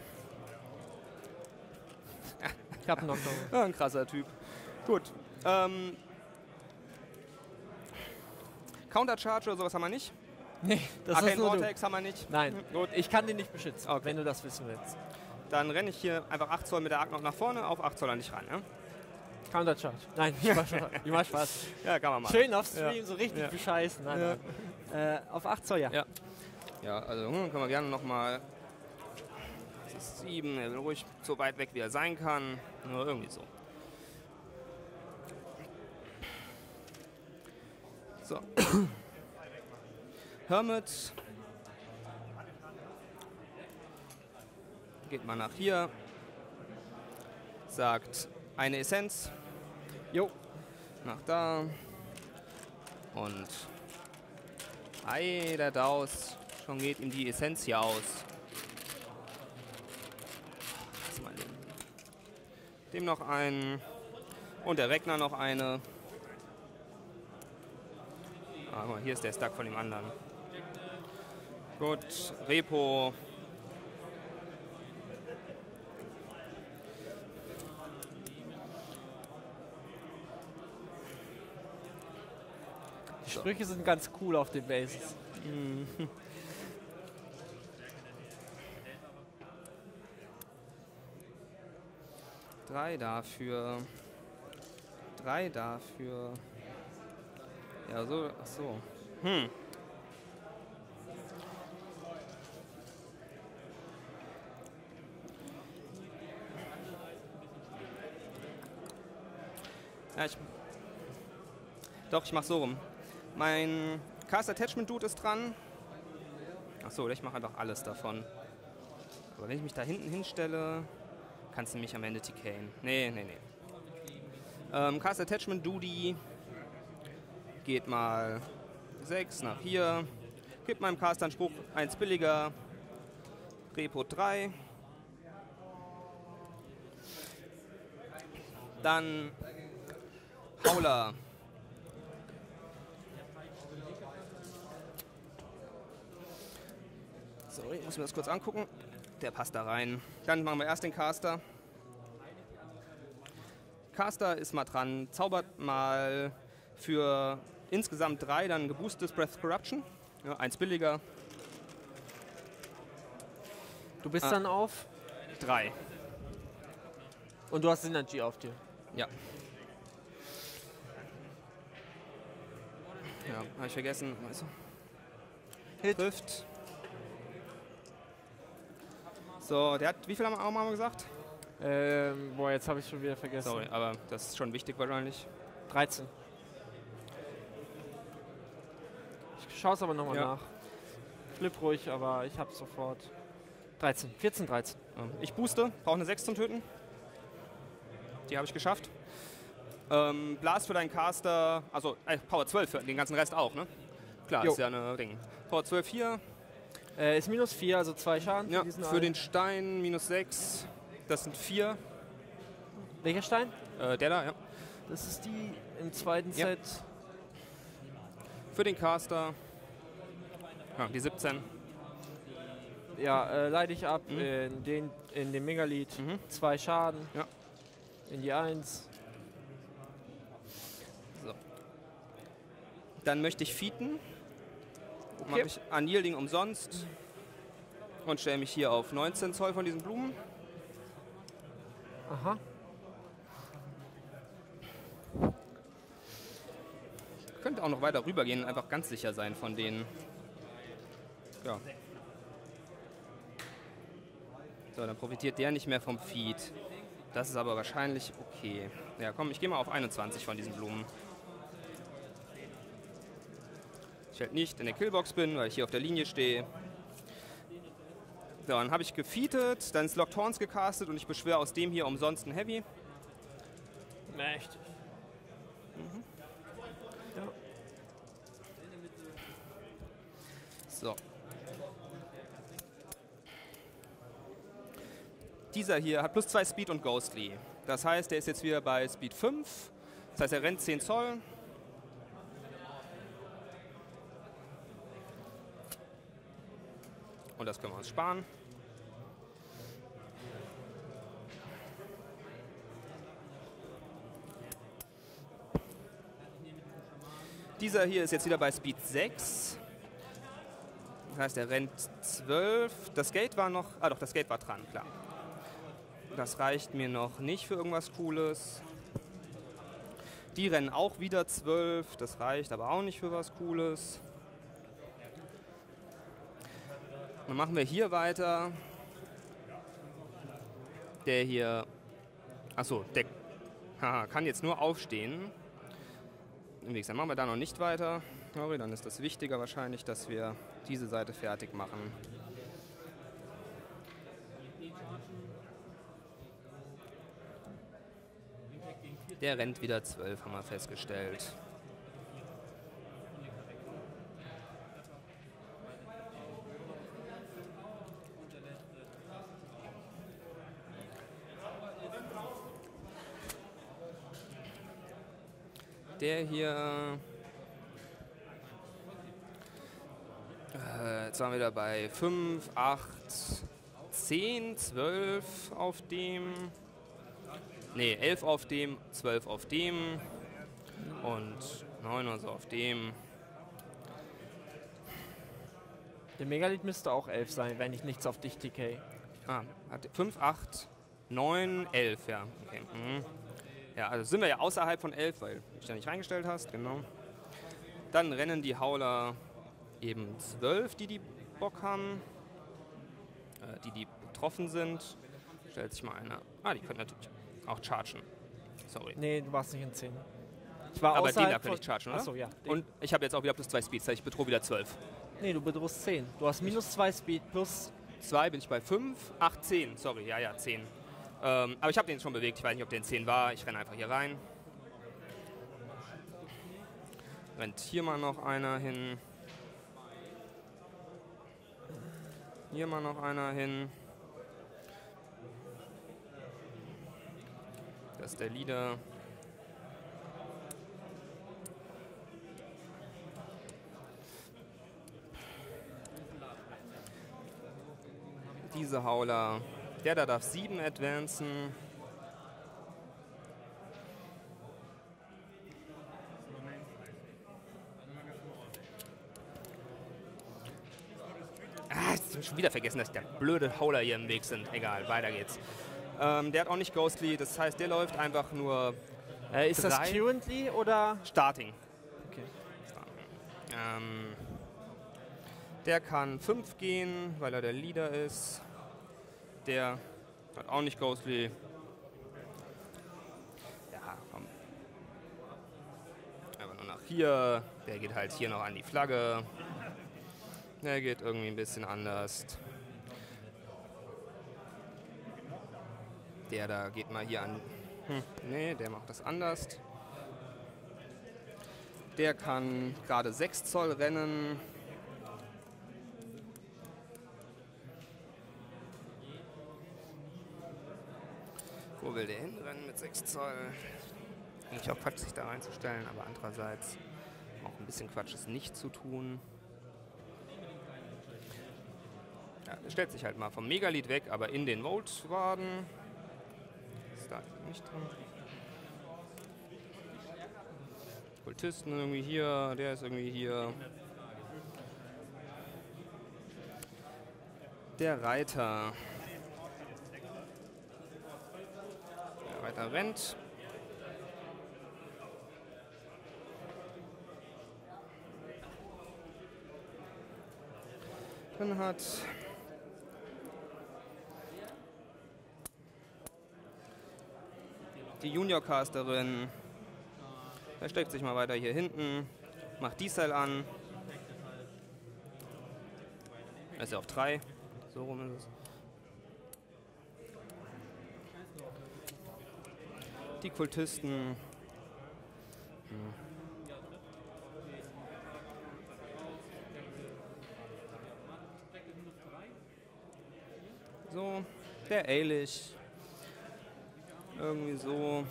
Ich habe noch. Ein krasser Typ. Gut. Countercharge oder sowas haben wir nicht. Nee, das Arcane ist nur Vortex haben wir nicht. Nein, Gut. ich kann den nicht beschützen, Okay. wenn du das wissen willst. Dann renne ich hier einfach 8 Zoll mit der Arc noch nach vorne, auf 8 Zoll an dich ran. Ja, Countercharge. Nein, ich mach Spaß. ja kann man machen. Schön auf Stream, so richtig Ja. bescheißen. Nein, nein. Auf 8 Zoll, ja. Ja. Ja, also können wir gerne nochmal. Das ist 7, er will ruhig so weit weg, wie er sein kann. Nur irgendwie so. So. Hermit. Geht mal nach hier. Sagt eine Essenz. Jo. Nach da. Und ei, der Daus. Schon geht ihm die Essenz hier aus. Lass mal dem noch einen. Und der Regner noch eine. Ah, guck mal, hier ist der Stack von dem anderen. Gut, Repo. Die Sprüche sind ganz cool auf den Bases. Mhm. Drei dafür. 3 dafür. Ja, so. Ach so. Ja, ich mach so rum. Mein Cast Attachment Dude ist dran. Achso, ich mache einfach alles davon. Aber wenn ich mich da hinten hinstelle, kannst du mich am Ende TKen. Nee. Cast Attachment Duty geht mal 6 nach hier. Gibt meinem Caster einen Spruch 1 billiger. Repo 3. Dann Howler. Sorry, muss mir das kurz angucken. Der passt da rein. Dann machen wir erst den Caster. Caster ist mal dran, zaubert mal für insgesamt 3 dann geboostetes Breath Corruption. Ja, 1 billiger. Du bist dann auf 3. und du hast Synergy auf dir. Ja. Ja, habe ich vergessen. Weißt du? Hit. Trifft. So, der hat, wie viel haben wir gesagt? Boah, jetzt habe ich schon wieder vergessen. Sorry, aber das ist schon wichtig wahrscheinlich. 13. Ich schaue es aber nochmal Ja. nach. Flip ruhig, aber ich habe sofort. 13. 14, 13. Ich booste, brauche eine 6 zum Töten. Die habe ich geschafft. Blast für deinen Caster, also Power 12 für den ganzen Rest auch, ne? Klar, Jo. ist ja eine Ding. Power 12 hier. Ist minus 4, also 2 Schaden Ja, diesen für einen. den Stein minus 6. Das sind 4. Welcher Stein? Der da, ja. Das ist die im zweiten Ja. Set. Für den Caster. Ja, die 17. Ja, leite ich ab in den Megalith. 2 Schaden. Ja. In die 1. So. Dann möchte ich feeden. Okay. Mache ich Unyielding umsonst. Und stelle mich hier auf 19 Zoll von diesen Blumen. Aha. Könnte auch noch weiter rübergehen und einfach ganz sicher sein von denen. Ja. So, dann profitiert der nicht mehr vom Feed. Das ist aber wahrscheinlich okay. Ja, komm, ich gehe mal auf 21 von diesen Blumen. Ich halt nicht in der Killbox bin, weil ich hier auf der Linie stehe. So, dann habe ich gefeedet, dann ist Locked Horns gecastet und ich beschwöre aus dem hier umsonst einen Heavy. Mächtig. Ja. So. Dieser hier hat plus 2 Speed und Ghostly. Das heißt, der ist jetzt wieder bei Speed 5. Das heißt, er rennt 10 Zoll. Und das können wir uns sparen. Dieser hier ist jetzt wieder bei Speed 6. Das heißt, er rennt 12. Das Gate war noch... Ah doch, das Gate war dran, klar. Das reicht mir noch nicht für irgendwas Cooles. Die rennen auch wieder 12. Das reicht aber auch nicht für was Cooles. Dann machen wir hier weiter. Der hier... Achso, der kann jetzt nur aufstehen. Wie gesagt, machen wir da noch nicht weiter. Sorry, dann ist das wichtiger wahrscheinlich, dass wir diese Seite fertig machen. Der rennt wieder 12, haben wir festgestellt. Der hier... jetzt waren wir da bei 5, 8, 10, 12 auf dem... Ne, 11 auf dem, 12 auf dem und 9 oder so auf dem. Der Megalith müsste auch 11 sein, wenn ich nichts auf dich TK. Hat 5, 8, 9, 11, ja. Okay. Mhm. Ja, also sind wir ja außerhalb von 11, weil du dich da nicht reingestellt hast, genau. Dann rennen die Hauler eben 12, die Bock haben, die betroffen sind. Stellt sich mal einer. Die können natürlich auch chargen. Sorry. Nee, du warst nicht in 10. Ich war Aber den da außerhalb könnte ich chargen, oder? Achso, ja. Und ich habe jetzt auch wieder plus 2 Speed, das heißt, ich bedrohe wieder 12. Nee, du bedrohst 10. Du hast minus 2 Speed plus... 2 bin ich bei 5, 8, 10. Sorry, ja, 10. Aber ich habe den schon bewegt, ich weiß nicht, ob der in 10 war. Ich renne einfach hier rein. Rennt hier mal noch einer hin. Hier mal noch einer hin. Das ist der Leader. Diese Hauler. Der da darf 7 advancen. Ich habe schon wieder vergessen, dass der blöde Hauler hier im Weg sind. Egal, weiter geht's. Der hat auch nicht Ghostly, das heißt, der läuft einfach nur ist das currently oder... Starting. Okay. Der kann 5 gehen, weil er der Leader ist. Der hat auch nicht Ghostly. Ja, komm. Einfach nur nach hier. Der geht halt hier noch an die Flagge. Der geht irgendwie ein bisschen anders. Der da geht mal hier an... Nee, der macht das anders. Der kann gerade 6 Zoll rennen. Wo will der hinrennen mit 6 Zoll? Eigentlich auch Quatsch, sich da reinzustellen, aber andererseits auch ein bisschen Quatsch, es nicht zu tun. Ja, der stellt sich halt mal vom Megalith weg, aber in den Volt-Waden. Ist da nicht drin. Kultisten irgendwie hier, der ist irgendwie hier. Der Reiter. Der Reiter rennt. Dann hat die Junior-Casterin, versteckt sich mal weiter hier hinten, macht die Cell an. Ist ja auf 3, so rum ist es. Die Kultisten. So, der Eilich. Irgendwie so.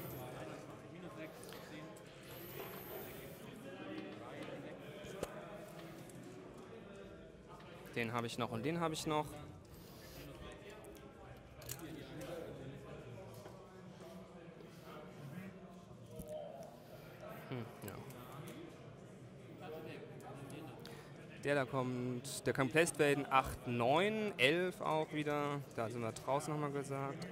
Den habe ich noch und den habe ich noch. Ja. Der da kommt, der kann Placed werden 8, 9, 11 auch wieder. Da sind wir draußen nochmal gesagt.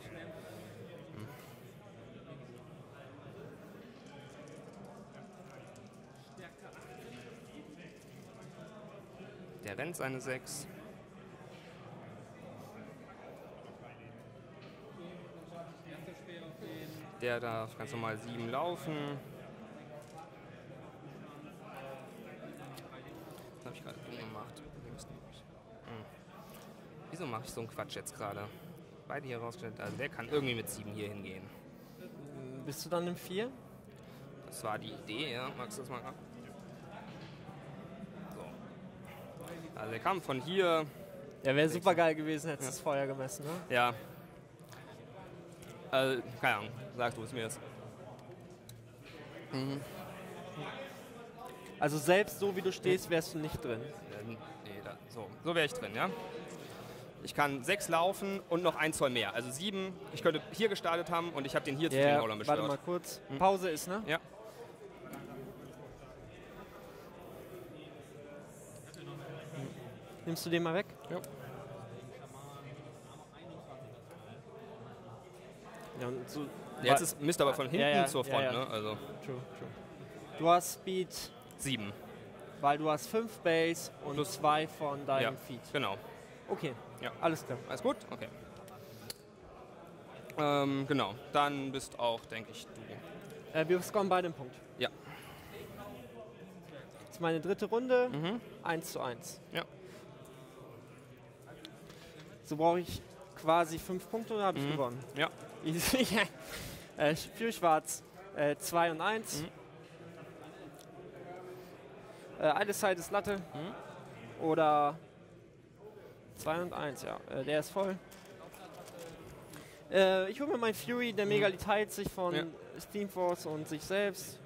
Der rennt seine 6. Der darf ganz normal 7 laufen. Das habe ich gerade gemacht. Wieso mache ich so einen Quatsch jetzt gerade? Beide hier rausgestellt. Also der kann irgendwie mit 7 hier hingehen. Bist du dann im 4? Das war die Idee, ja. Magst du das mal ab? Also der kam von hier. Ja, wäre super geil gewesen, hättest du das Feuer gemessen, ne? Ja. Keine Ahnung, sag du es mir jetzt. Also selbst so wie du stehst, wärst du nicht drin. Nee, so wäre ich drin, ja. Ich kann 6 laufen und noch 1 Zoll mehr. Also 7. Ich könnte hier gestartet haben und ich habe den hier zu den Rollern beschwört. Warte mal kurz. Pause ist, ne? Ja. Nimmst du den mal weg? Ja. Ja, und so, Jetzt ist Mist aber von hinten zur Front, ja. ne? Also True. Du hast Speed, 7. weil du hast 5 Base und Plus 2 von deinem Ja, Feed. genau. Okay, Ja. alles klar. Alles gut? Okay. Genau. Dann bist auch, denke ich, du. Wir scoren beide einen Punkt. Ja. Das ist meine dritte Runde, 1:1. Ja. So brauche ich quasi 5 Punkte oder habe ich gewonnen? Ja. Easy. Für Schwarz 2 und 1. Eine Seite ist Latte. Oder 2 und 1, ja. Der ist voll. Ich hole mir meinen Fury, der Megali teilt sich von Steamforce und sich selbst.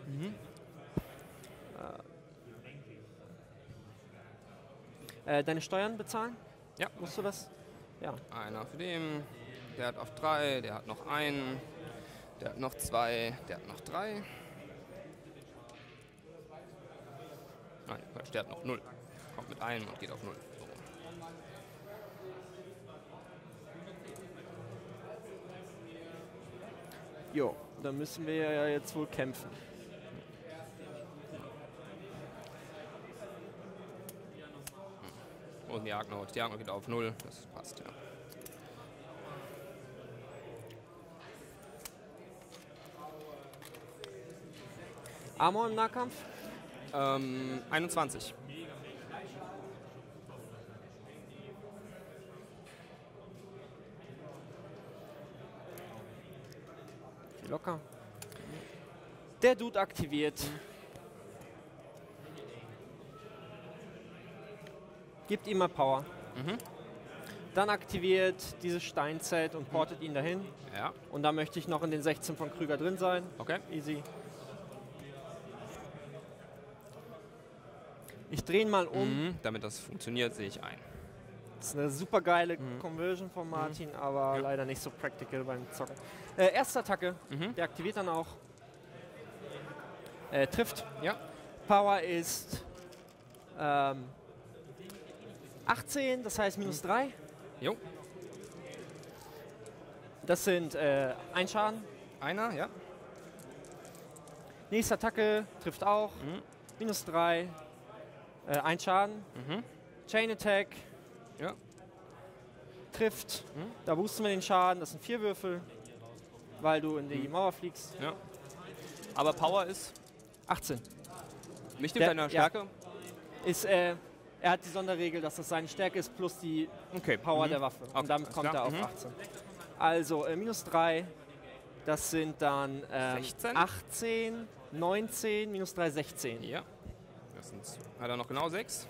Deine Steuern bezahlen? Ja. Musst du das? Ja. Einer für den. Der hat auf 3, der hat noch einen. Der hat noch 2, der hat noch 3. Nein, Quatsch, der hat noch 0. Kommt mit einem und geht auf 0. So. Jo, dann müssen wir ja jetzt wohl kämpfen. Und die Jagdnote. Die Jagdnote geht auf 0. Das passt, ja. Armor im Nahkampf? 21. Locker. Der Dude aktiviert. Gibt ihm mal Power. Dann aktiviert dieses Steinzelt und portet ihn dahin. Ja, Und da möchte ich noch in den 16 von Krüger drin sein. okay. Easy. Ich drehe ihn mal um. Damit das funktioniert, sehe ich ein. Das ist eine super geile Conversion von Martin, aber leider nicht so practical beim Zocken. Erste Attacke, der aktiviert dann auch. Trifft. Ja. Power ist 18, das heißt minus 3. Jo. Das sind 1 Schaden. Einer, ja. Nächste Attacke trifft auch. Minus 3. 1 Schaden. Chain Attack. Ja. Trifft. Da boosten wir den Schaden. Das sind 4 Würfel, weil du in die Mauer fliegst. Ja. Aber Power ist 18. nicht in Der- deiner Stärke? Ist, er hat die Sonderregel, dass das seine Stärke ist plus die Okay. Power der Waffe. Okay, Und damit alles kommt klar. er auf 18. Also minus 3. Das sind dann 16? 18, 19, minus 3, 16. Ja. Das sind, hat er noch genau 6?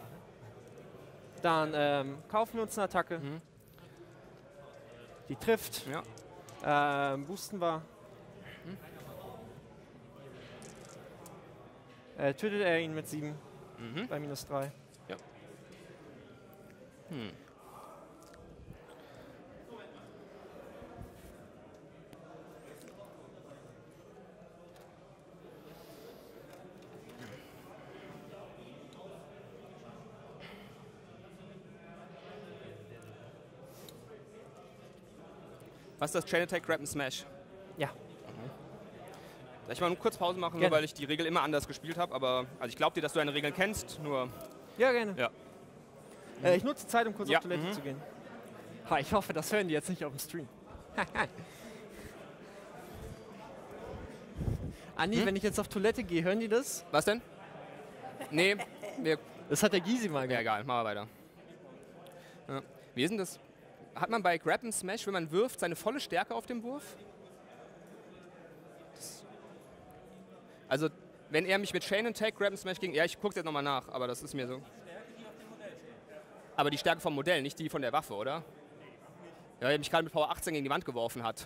Dann kaufen wir uns eine Attacke. Die trifft. Ja. Boosten wir. Tötet er ihn mit 7 bei minus 3. Ja. Was ist das Chain Attack, Grab and Smash? Ja. Darf ich mal nur kurz Pause machen, Gerne. nur weil ich die Regel immer anders gespielt habe, aber also ich glaube dir, dass du deine Regeln kennst, nur Ja, gerne. ja. Ich nutze die Zeit, um kurz Ja, auf Toilette zu gehen. Ha, ich hoffe, das hören die jetzt nicht auf dem Stream. Andi, wenn ich jetzt auf Toilette gehe, hören die das? Was denn? Nee, Das hat der Gysi mal ja, gesagt. egal, machen wir weiter. Ja. Wie ist denn das? Hat man bei Grab and Smash, wenn man wirft, seine volle Stärke auf dem Wurf? Also, wenn er mich mit Chain Attack, Grab and Smash gegen... Ja, ich guck's jetzt nochmal nach, aber das ist mir so... Aber die Stärke vom Modell, nicht die von der Waffe, oder? Ja, weil er mich gerade mit Power 18 gegen die Wand geworfen hat.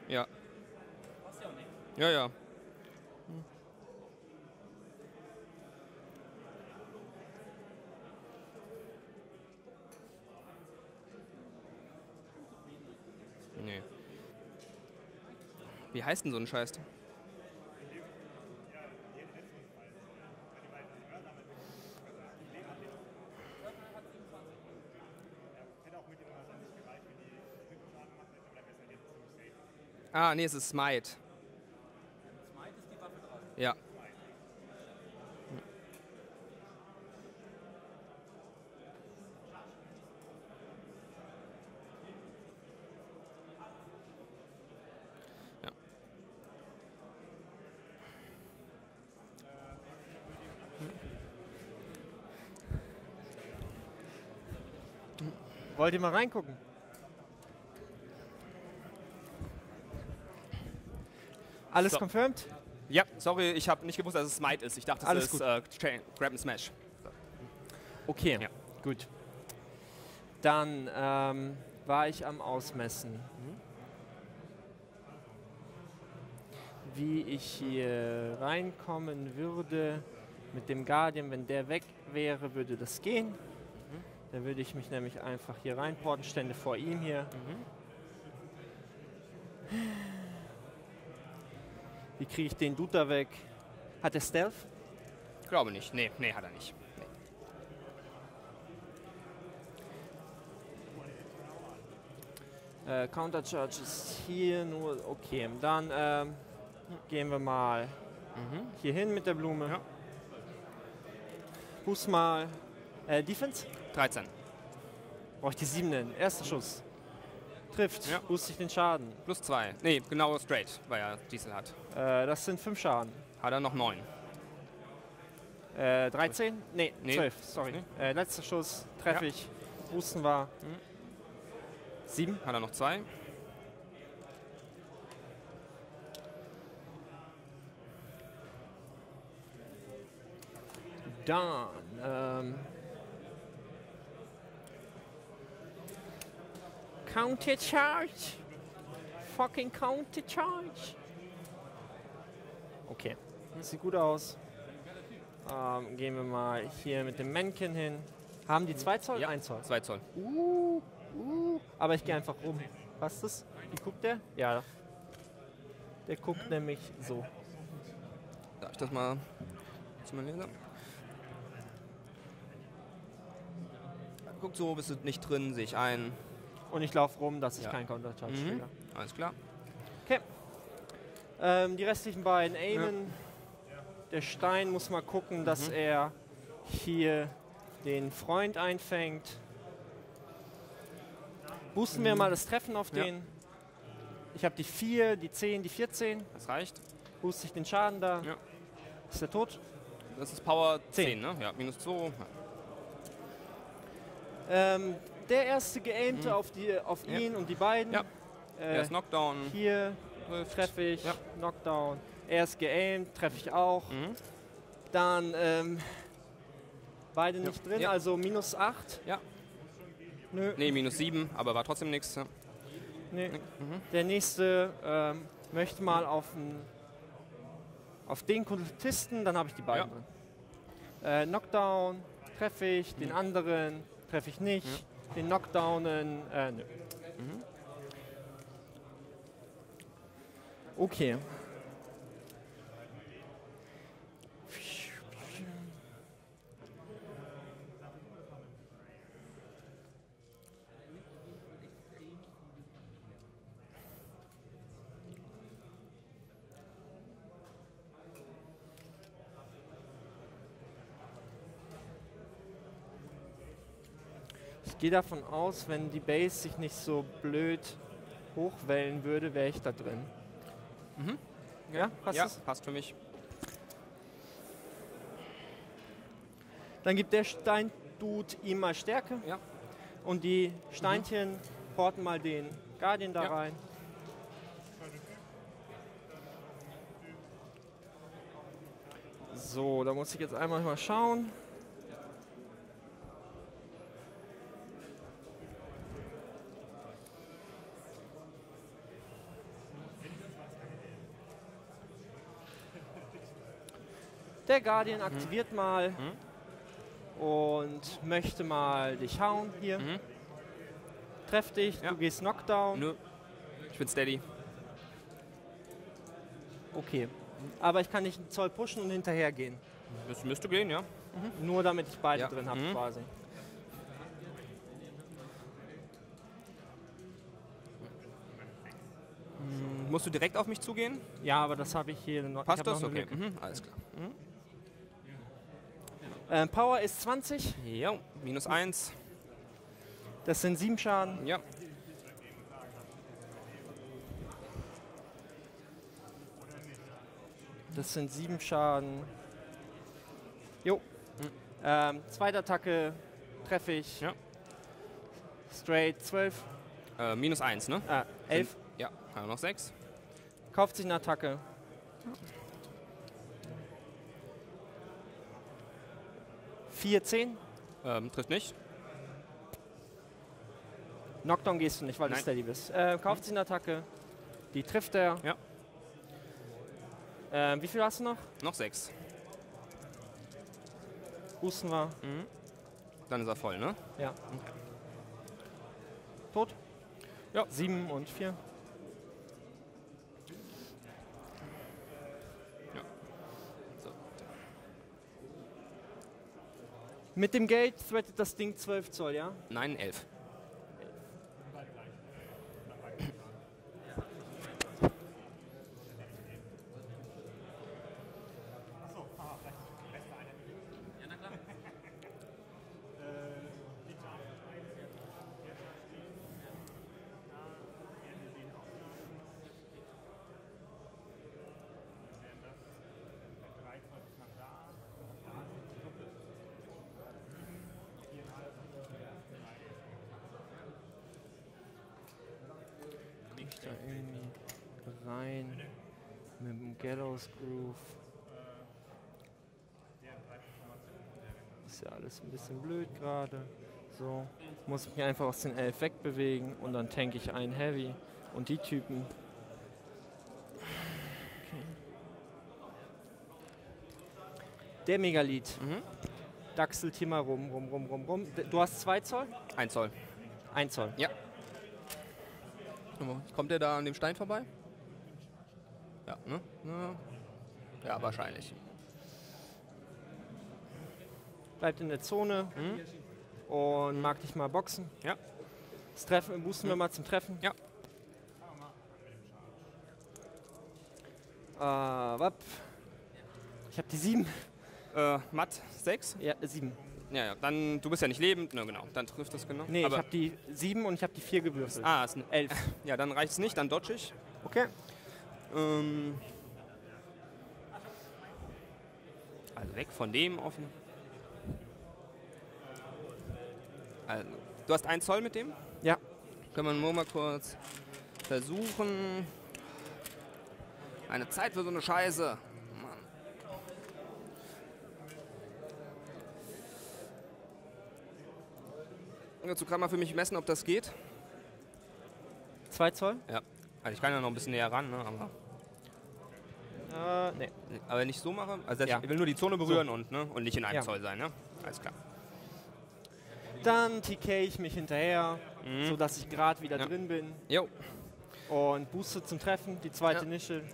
Ja. Ja, ja. Nee. Wie heißt denn so ein Scheiß? Ah, nee, es ist Smite. Smite ist die Waffe dran. Ja. Ja. Wollt ihr mal reingucken? Alles So. confirmed? Ja, sorry, ich habe nicht gewusst, dass es Smite ist. Ich dachte, Alles es ist Grab and Smash. Okay, Ja. gut. Dann war ich am Ausmessen. Wie ich hier reinkommen würde mit dem Guardian, wenn der weg wäre, würde das gehen. Dann würde ich mich nämlich einfach hier reinporten, stände vor ihm hier. Wie kriege ich den Dude da weg? Hat er Stealth? Glaube nicht. Nee, hat er nicht. Nee. Countercharge ist hier nur, okay. Dann gehen wir mal hier hin mit der Blume. Ja. Boost mal. Defense? 13. Brauche ich die 7 nennen. Erster Schuss. Trifft. Ja. Boost ich den Schaden. Plus 2. Nee, genau straight, weil er Diesel hat. Das sind 5 Schaden. Hat er noch 9. 13? Nee, Nee. 12, sorry. Letzter Schuss, treffe Ja. ich. Boosten war 7. Hat er noch 2. Dann, Counter Charge. Fucking Counter Charge. Okay, das sieht gut aus. Gehen wir mal hier mit dem Männchen hin. Haben die 2 Zoll? Ja. 1 Zoll. 2 Zoll. Aber ich gehe einfach rum. Passt das? Wie guckt der? Ja. Der guckt nämlich so. Darf ich das mal zu meinem Leser? Guck so, bist du nicht drin, sehe ich ein. Und ich laufe rum, dass ich Ja. keinen Counter-Charge kriege. Alles klar. Okay. Die restlichen beiden aimen. Der Stein muss mal gucken, dass er hier den Freund einfängt. Boosten wir mal das Treffen auf Ja. den. Ich habe die 4, die 10, die 14. Das reicht. Booste ich den Schaden da. Ja. Ist der tot? Das ist Power 10, 10, ne? Ja, minus 2. Der erste geaimte auf ihn und die beiden. Ja. Er ist Knockdown. Hier Trifft. treffe ich, Ja. Knockdown. Er ist geaimt, treffe ich auch. Dann beide nicht drin, Ja. also minus 8. Ja. Nö, Nee, minus 7, aber war trotzdem nichts. Ja. nee. Der nächste möchte mal auf den Kultisten, dann habe ich die beiden drin. Knockdown treffe ich, den anderen treffe ich nicht. Den Knockdownen, nö. Okay. Ich gehe davon aus, wenn die Base sich nicht so blöd hochwellen würde, wäre ich da drin. Ja, passt Ja, das? passt für mich. Dann gibt der Stein-Dude ihm mal Stärke. Ja. Und die Steinchen porten mal den Guardian da Ja. rein. So, da muss ich jetzt einmal mal schauen. Der Guardian aktiviert mal und möchte mal dich hauen hier. Treff dich, Ja. du gehst Knockdown. Nö. Ich bin steady. Okay. Aber ich kann nicht einen Zoll pushen und hinterher gehen. Das müsste gehen, ja. Nur damit ich beide Ja. drin habe quasi. Musst du direkt auf mich zugehen? Ja, aber das habe ich hier noch. Passt ich hab das? noch eine Okay. Lücke. Alles klar. Power ist 20. Ja, -1. Das sind 7 Schaden. Ja. Das sind 7 Schaden. Jo. Zweite Attacke treffe ich. Ja. Straight 12. -1, ne? 11. Ja, haben wir noch 6. Kauft sich eine Attacke. Vier 10. Trifft nicht. Knockdown gehst du nicht, weil du Nein. steady bist. Kauft sich eine Attacke. Die trifft er. Ja. Wie viel hast du noch? Noch 6. Boosten wir. Dann ist er voll, ne? Ja. Tot? Ja. 7 und 4. So. Mit dem Gate threadet das Ding 12 Zoll, ja? Nein, 11. Da irgendwie rein mit dem Gallows Groove. Ist ja alles ein bisschen blöd gerade. So, muss ich mich einfach aus den 11 wegbewegen und dann tank ich einen Heavy und die Typen. Okay. Der Megalith. Dachselt hier mal rum. Du hast 2 Zoll? 1 Zoll. 1 Zoll. Ja. Kommt der da an dem Stein vorbei? Ja, ne? Ja, wahrscheinlich. Bleibt in der Zone und mag dich mal boxen. Ja. Das Treffen, boosten wir mal zum Treffen. Ja. Wapp. Ich habe die 7. Matt 6? Ja, 7. Ja, ja. Dann, du bist ja nicht lebend. Ne, genau. Dann trifft das genau. Nee, Aber, ich habe die 7 und ich habe die 4 gewürfelt. ist ein 11. Ja, dann reicht es nicht. Dann dodge ich. Okay. Also weg von dem offen. Also, du hast 1 Zoll mit dem? Ja. Können wir nur mal kurz versuchen. Eine Zeit für so eine Scheiße. Mann. Dazu kann man für mich messen, ob das geht. 2 Zoll? Ja. Also ich kann ja noch ein bisschen näher ran, ne? Nee. Aber wenn ich so mache, also Ja. ich will nur die Zone berühren und nicht in einem Ja. Zoll sein, ne? Alles klar. Dann TK ich mich hinterher, sodass ich gerade wieder Ja. drin bin. Jo. Und booste zum Treffen, die zweite Ja. Initial.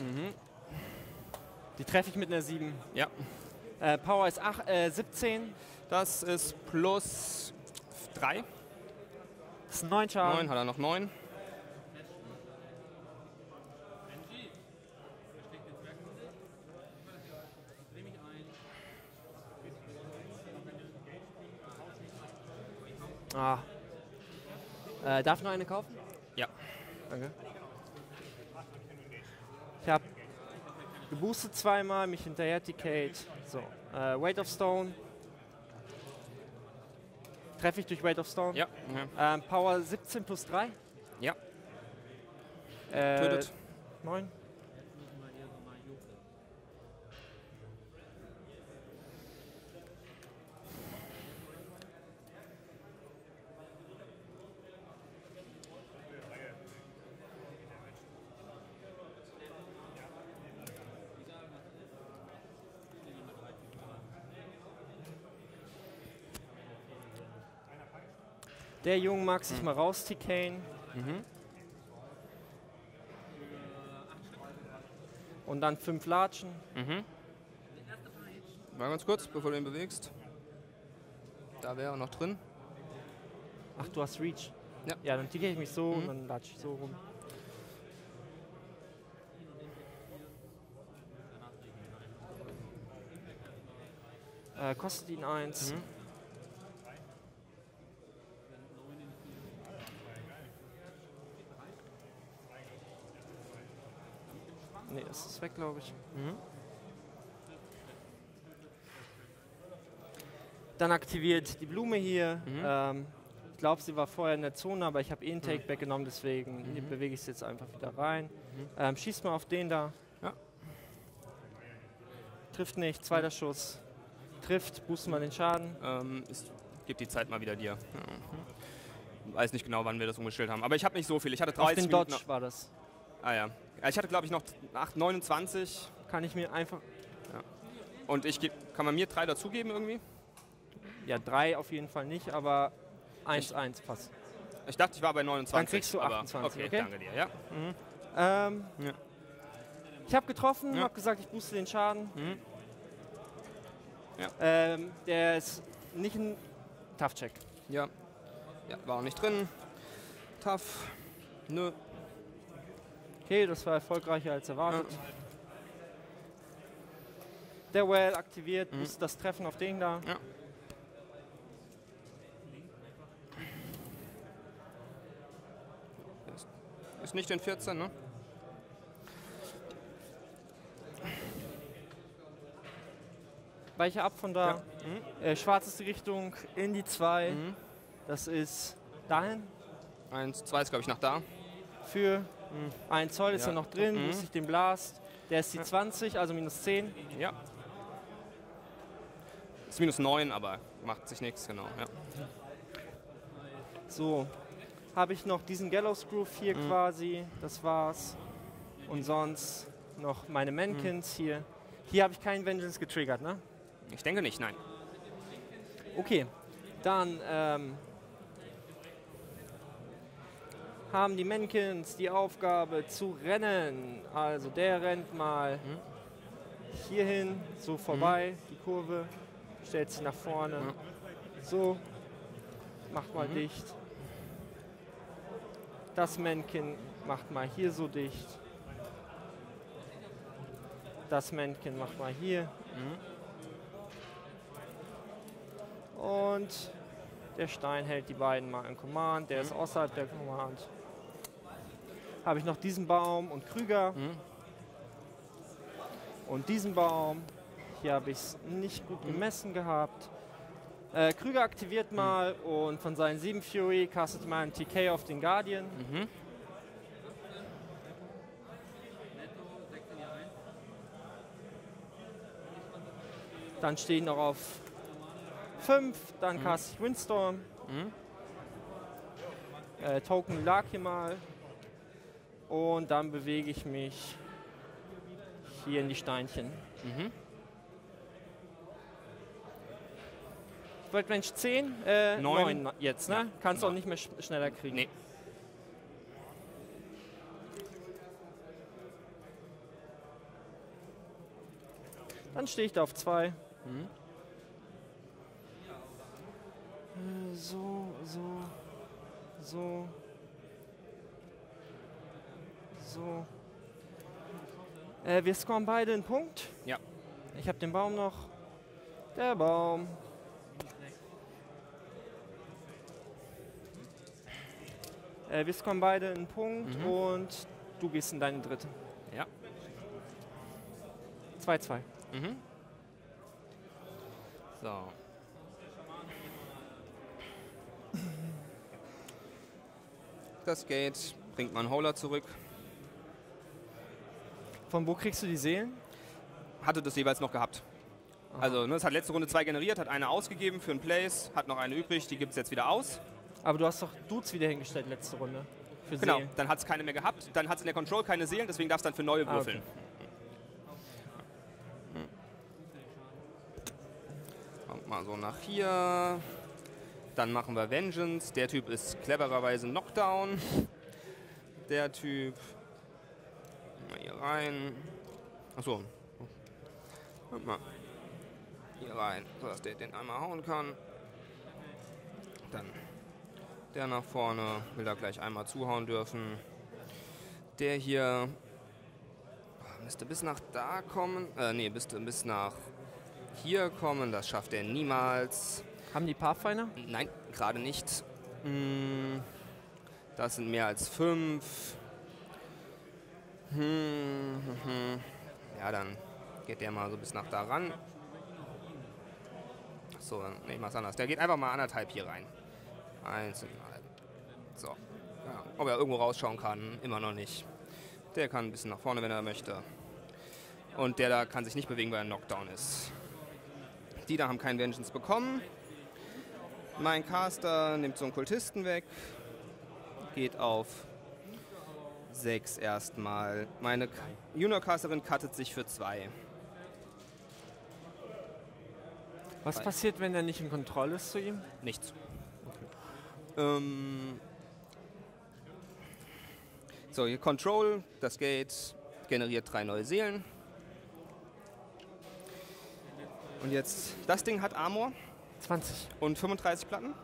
Die treffe ich mit einer 7. Ja. Power ist 17. Das ist plus 3. Das ist 9 Schaden. 9 hat er noch 9. Darf ich noch eine kaufen? Ja. Danke. Ich habe geboostet zweimal, mich hinterher TK'd. So, Weight of Stone. Treffe ich durch Weight of Stone? Ja. Power 17 plus 3. Ja. Tötet. 9. Der Junge mag sich mal raus TKen. Mhm. Und dann 5 Latschen. Mhm. Mal ganz kurz, bevor du ihn bewegst. Da wäre er noch drin. Ach, du hast Reach. Ja. Ja, dann TK ich mich so und dann latsche ich so rum. Kostet ihn 1. Mhm. Ne, das ist weg, glaube ich. Mhm. Dann aktiviert die Blume hier. Mhm. Ich glaube, sie war vorher in der Zone, aber ich habe einen Take weggenommen, deswegen bewege ich es jetzt einfach wieder rein. Schießt mal auf den da. Ja. Trifft nicht, zweiter Schuss. Trifft, boosten wir den Schaden. Gib die Zeit mal wieder dir. Ja. Weiß nicht genau, wann wir das umgestellt haben. Aber ich habe nicht so viel. Ich hatte Auf 30 den Minuten. Dodge war das. Ah ja. Ich hatte, glaube ich, noch 29. Kann ich mir einfach... Und kann man mir 3 dazugeben irgendwie? Ja, 3 auf jeden Fall nicht, aber 1-1 passt. Ich dachte, ich war bei 29. Dann kriegst du aber 28, okay, okay? danke dir. Ja. Ja. Ich habe getroffen, Ja. habe gesagt, ich booste den Schaden. Mhm. Ja. Der ist nicht ein Tough-Check. Ja. Ja, war auch nicht drin. Tough. Nö. Okay, das war erfolgreicher als erwartet. Der Well aktiviert, boostet das Treffen auf den da. Ja. Ist nicht in 14, ne? Weiche ab von da. Schwarzeste Richtung in die 2. Das ist dahin. 1, 2 ist, glaube ich, nach da. Für 1 Zoll ist Ja. er noch drin, booste ich den Blast. Der ist die 20, also minus 10. Ja. Ist minus 9, aber macht sich nichts, genau. Ja. So, habe ich noch diesen Gallows Groove hier quasi, das war's. Und sonst noch meine Mankins hier. Hier habe ich keinen Vengeance getriggert, ne? Ich denke nicht, nein. Okay, dann haben die Mankins die Aufgabe zu rennen. Also der rennt mal hierhin, so vorbei, die Kurve, stellt sich nach vorne. So, macht mal dicht. Das Mannequin macht mal hier so dicht. Das Mannequin macht mal hier. Und der Stein hält die beiden mal in Command. Der ist außerhalb der Command. Habe ich noch diesen Baum und Krüger. Und diesen Baum. Hier habe ich es nicht gut gemessen gehabt. Krüger aktiviert mal und von seinen 7 Fury castet mal einen TK auf den Guardian. Dann stehe ich noch auf 5, dann caste ich Windstorm. Token lag hier mal. Und dann bewege ich mich hier in die Steinchen. Workbench 10, 9 jetzt, ne? Ja, Kannst du auch genau. nicht mehr schneller kriegen. Nee. Dann stehe ich da auf 2. So. Wir scoren beide einen Punkt. Ja. Ich habe den Baum noch. Der Baum. Wir scoren beide einen Punkt und du gehst in deine dritte. Ja. 2-2. So. Das geht. Bringt man Holer zurück. Von wo kriegst du die Seelen? Hatte das jeweils noch gehabt. Also, es hat letzte Runde 2 generiert, hat eine ausgegeben für einen Place, hat noch eine übrig, die gibt es jetzt wieder aus. Aber du hast doch Dudes wieder hingestellt letzte Runde. Für Genau, Seelen. dann hat es keine mehr gehabt. Dann hat es in der Control keine Seelen, deswegen darf es dann für neue würfeln. Okay. Kommt mal so nach hier. Dann machen wir Vengeance. Der Typ ist clevererweise Knockdown. Der Typ. Mal hier rein. Achso. Mal hier rein, sodass der den einmal hauen kann. Dann der nach vorne. Will da gleich einmal zuhauen dürfen. Der hier müsste bis nach da kommen. Nee, müsste bis nach hier kommen. Das schafft er niemals. Haben die Pathfinder? Nein, gerade nicht. Das sind mehr als 5. Ja, dann geht der mal so bis nach da ran. So, dann nehme ich mal anders. Der geht einfach mal 1,5 hier rein. 1,5. So. Ja, ob er irgendwo rausschauen kann, immer noch nicht. Der kann ein bisschen nach vorne, wenn er möchte. Und der da kann sich nicht bewegen, weil er Knockdown ist. Die da haben keinen Vengeance bekommen. Mein Caster nimmt so einen Kultisten weg. Geht auf 6 erstmal. Meine Junior-Casterin cuttet sich für 2. Was passiert, wenn er nicht in Kontrolle ist zu ihm? Nichts. Okay. So, hier Control, das Gate generiert 3 neue Seelen. Und jetzt, das Ding hat Armor 20. und 35 Platten.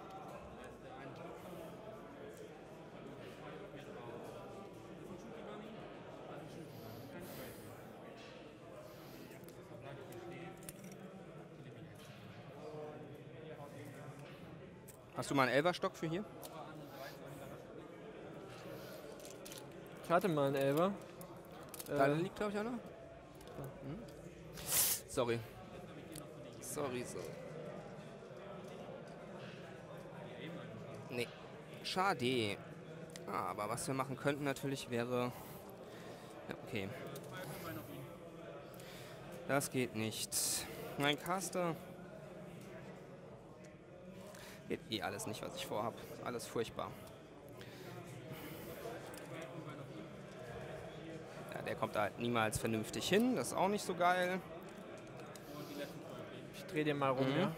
Hast du mal einen Elferstock für hier? Ich hatte mal einen Elber. Da liegt, glaube ich, einer. Sorry. Sorry. Nee. Schade. Aber was wir machen könnten natürlich wäre... Ja, okay. Das geht nicht. Mein Caster... Geht eh alles nicht, was ich vorhab. Ist alles furchtbar. Ja, der kommt da halt niemals vernünftig hin. Das ist auch nicht so geil. Ich dreh dir mal rum, ja?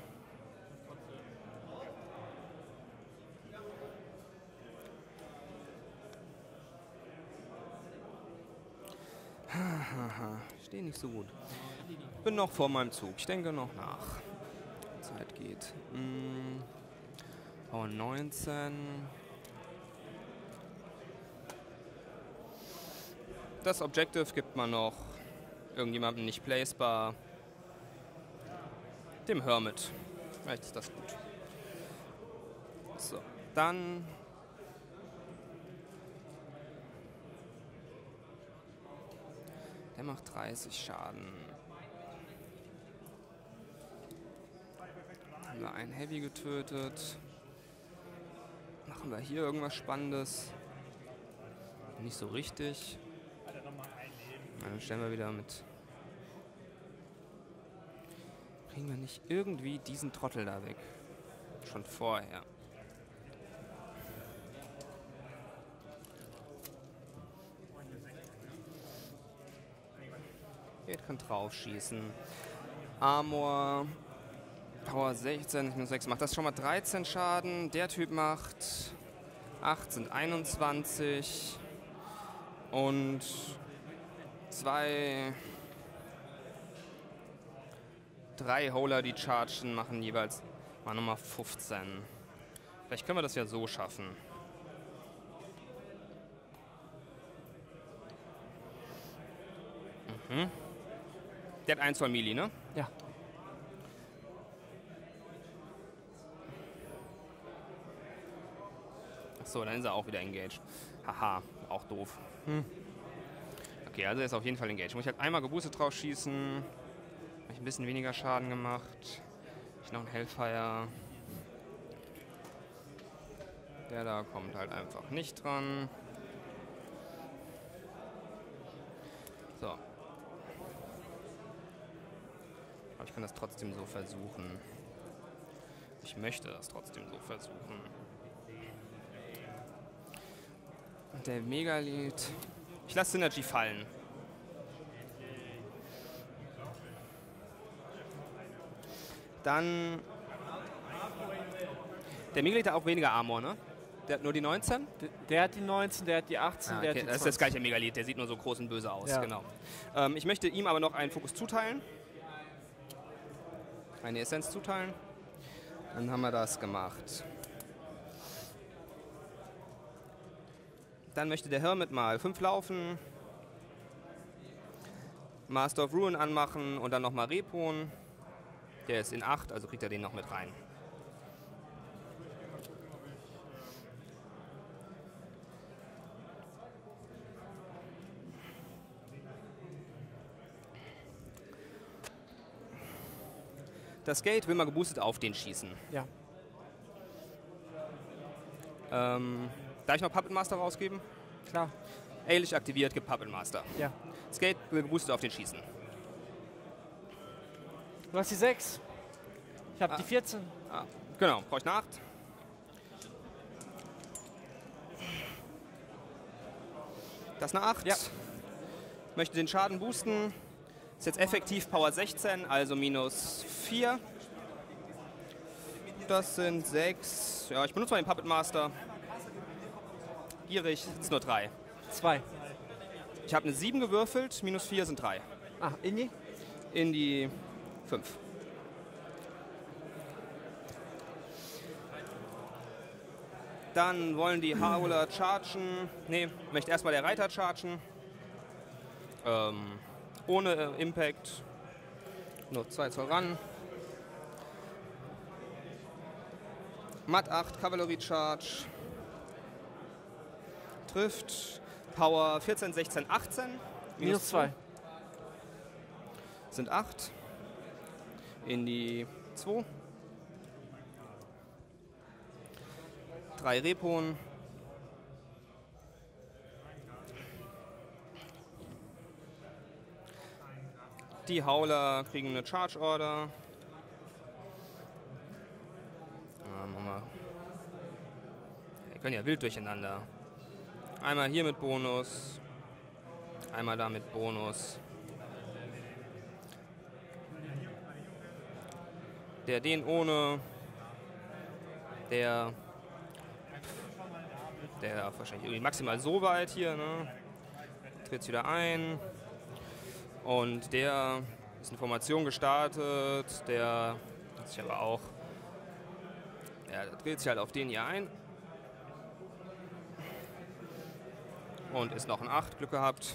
Stehe nicht so gut. Bin noch vor meinem Zug. Ich denke noch nach. Zeit geht. Power 19. Das Objective gibt man noch irgendjemandem nicht placebar. Dem Hermit. Vielleicht ist das gut. So, dann... Der macht 30 Schaden. Haben wir einen Heavy getötet. Machen wir hier irgendwas Spannendes? Nicht so richtig. Dann stellen wir wieder mit. Kriegen wir nicht irgendwie diesen Trottel da weg? Schon vorher. Geht kann drauf schießen. Armor. Power 16, minus 6 macht das schon mal 13 Schaden. Der Typ macht 8 sind 21. Und 3 Holer, die chargen, machen jeweils mal nochmal 15. Vielleicht können wir das ja so schaffen. Der hat 1 von Melee, ne? Ja. Achso, dann ist er auch wieder engaged. Haha, auch doof. Okay, also er ist auf jeden Fall engaged. Muss ich halt einmal geboostet drauf schießen. Habe ich ein bisschen weniger Schaden gemacht. Ich noch einen Hellfire. Der da kommt halt einfach nicht dran. So. Aber ich kann das trotzdem so versuchen. Ich möchte das trotzdem so versuchen. Und der Megalith. Ich lasse Synergy fallen. Dann Der Miguel hat auch weniger Armor, ne? Der hat nur die 19? Der hat die 19, der hat die 18, der hat die 20. Das ist das gleiche Megalith, der sieht nur so groß und böse aus, Ja. genau. Ich möchte ihm aber noch einen Fokus zuteilen. Eine Essenz zuteilen. Dann haben wir das gemacht. Dann möchte der Hermit mal 5 laufen. Master of Ruin anmachen und dann nochmal Repon. Der ist in 8, also kriegt er den noch mit rein. Das Gate will mal geboostet auf den schießen. Ja. Darf ich noch Puppet Master rausgeben? Klar. Ehrlich aktiviert, gibt Puppet Master. Ja. Das Gate will geboostet auf den schießen. Du hast die 6. Ich habe die 14. Genau, brauche ich eine 8. Das ist eine 8. Ja. Möchte den Schaden boosten. Ist jetzt effektiv Power 16, also minus 4. Das sind 6. Ja, ich benutze mal den Puppet Master. Gierig, ist nur 3. 2. Ich habe eine 7 gewürfelt, minus 4 sind 3. Ah, Indie? In die 5. Dann wollen die Howler chargen. Ne, möchte erstmal der Reiter chargen. Ohne Impact. Nur 2 Zoll ran. Matt 8, Cavalry Charge. Trifft. Power 14, 16, 18. Minus 2. Sind 8. In die 2. 3 Repon. Die Howler kriegen eine Charge Order. Wir können ja wild durcheinander. Einmal hier mit Bonus. Einmal da mit Bonus. Der den ohne. Der wahrscheinlich irgendwie maximal so weit hier, ne? Tritt wieder ein. Und der ist eine Formation gestartet, der hat sich aber auch, ja, der dreht sich halt auf den hier ein. Und ist noch ein 8, Glück gehabt.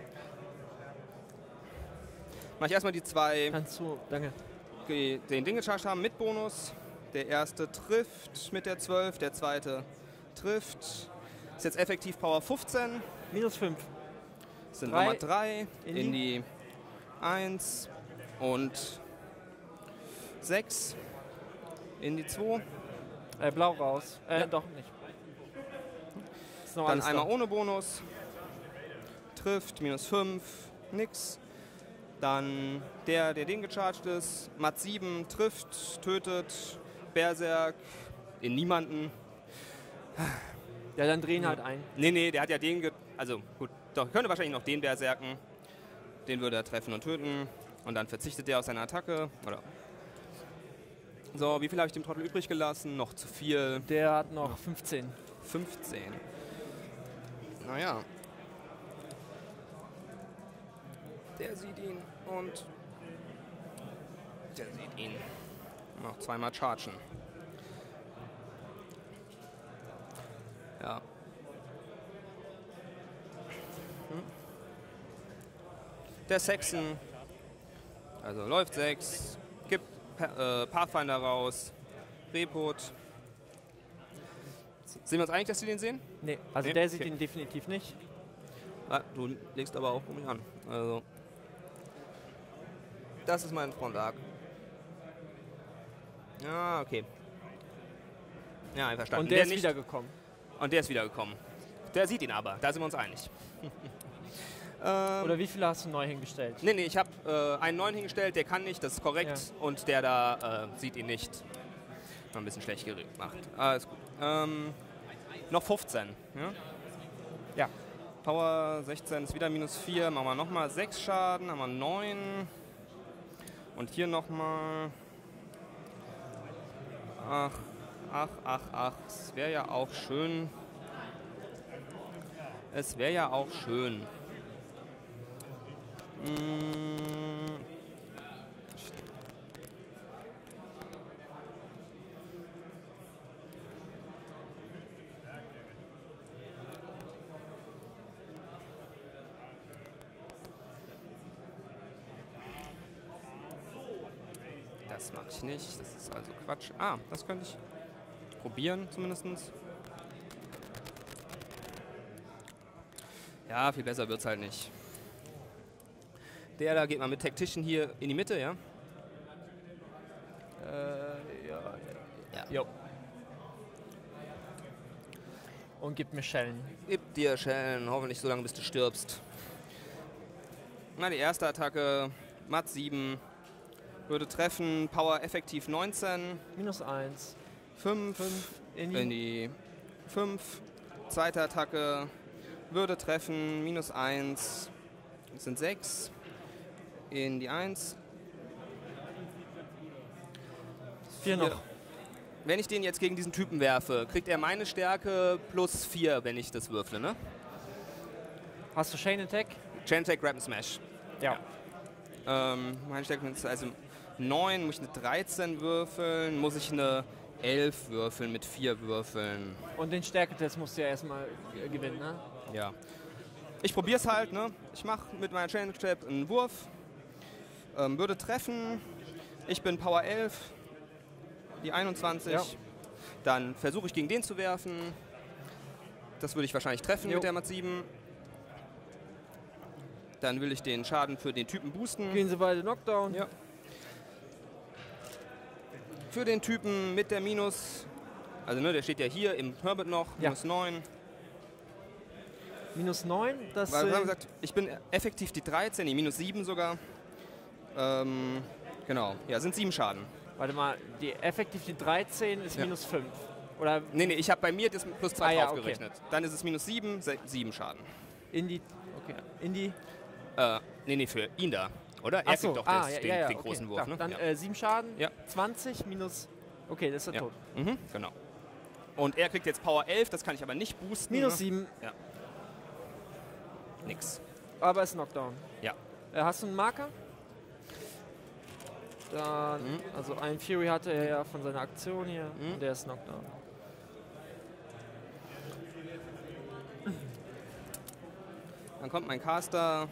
Mach ich erstmal die 2, Kannst du, danke. die den Ding gecharged haben mit Bonus. Der erste trifft mit der 12, der zweite trifft. Ist jetzt effektiv Power 15. Minus 5. Sind 3 nochmal 3 in in die 1 und 6 in die 2. Blau raus. Ja. Doch nicht. Ist noch Dann alles einmal da. ohne Bonus. Trifft, minus 5, nix. Dann der den gecharged ist. Mat 7 trifft, tötet. Berserk in niemanden. Ja, dann drehen halt ein. Nee, der hat ja den also gut, doch, könnte wahrscheinlich noch den Berserken. Den würde er treffen und töten. Und dann verzichtet er auf seine Attacke. Oder so, wie viel habe ich dem Trottel übrig gelassen? Noch zu viel. Der hat noch 15. 15. Naja. Der sieht ihn und der sieht ihn. Noch zweimal chargen. Ja. Der Saxon, also läuft 6, gibt Pathfinder raus, Repot. Sind wir uns einig, dass Sie den sehen? Nee, also Nee? der sieht Okay. ihn definitiv nicht. Ah, du legst aber auch komisch an. Also, das ist mein Frontarg. Ja, okay. Ja, einverstanden. Und der ist nicht. wiedergekommen. Und der ist wiedergekommen. Der sieht ihn aber, da sind wir uns einig. Oder wie viele hast du neu hingestellt? Nee, ich habe einen neuen hingestellt, der kann nicht, das ist korrekt. Ja. Und der da sieht ihn nicht. Mal ein bisschen schlecht gemacht. Alles gut. Noch 15. Ja? Ja. Power 16 ist wieder minus 4. Machen wir nochmal 6 Schaden, haben wir 9. Und hier nochmal 8, ach. Es wäre ja auch schön. Es wäre ja auch schön. Das mag ich nicht. Das ist also Quatsch. Ah, das könnte ich probieren zumindest. Ja, viel besser wird's halt nicht. Der da geht mal mit Tactician hier in die Mitte, ja? Ja. Jo. Und gib mir Schellen. Gib dir Schellen, hoffentlich so lange bis du stirbst. Na, die erste Attacke, Mat 7, würde treffen, Power effektiv 19. -1. 5 in die 5. Zweite Attacke würde treffen, -1. Das sind 6. In die 1. 4 noch. Wenn ich den jetzt gegen diesen Typen werfe, kriegt er meine Stärke +4, wenn ich das würfle, ne? Hast du Chain Attack? Chain Attack, Grab and Smash. Ja. Meine Stärke ist also 9, muss ich eine 13 würfeln, muss ich eine 11 würfeln mit 4 Würfeln. Und den Stärketest musst du ja erstmal gewinnen, ne? Ja. Ich probiere es halt, ne? Ich mache mit meiner Chain Attack einen Wurf, würde treffen, ich bin Power 11, die 21, ja. Dann versuche ich gegen den zu werfen, das würde ich wahrscheinlich treffen mit der Mat 7. Dann will ich den Schaden für den Typen boosten. Gehen sie beide Knockdown. Ja. Für den Typen mit der Minus, also ne, der steht ja hier im Herbert noch, -9. -9, das Weil wir haben gesagt, ich bin effektiv die 13, die -7 sogar. Genau, ja, sind 7 Schaden. Warte mal, die effektiv die 13 ist -5. Oder nee, ich habe bei mir das +2 ja, draufgerechnet. Okay. Dann ist es -7, 7 Schaden. In die, okay, in die... Nee, für ihn da, oder? Er kriegt doch den großen Wurf, klar. ne? Dann 7 Schaden, ja. 20 minus... Okay, das ist er tot. Mhm, genau. Und er kriegt jetzt Power 11, das kann ich aber nicht boosten. -7. Ne? Ja. Nix. Aber es ist Knockdown. Ja. Hast du einen Marker? Dann, also ein Fury hatte er ja von seiner Aktion hier und der ist Knockdown. Dann kommt mein Caster.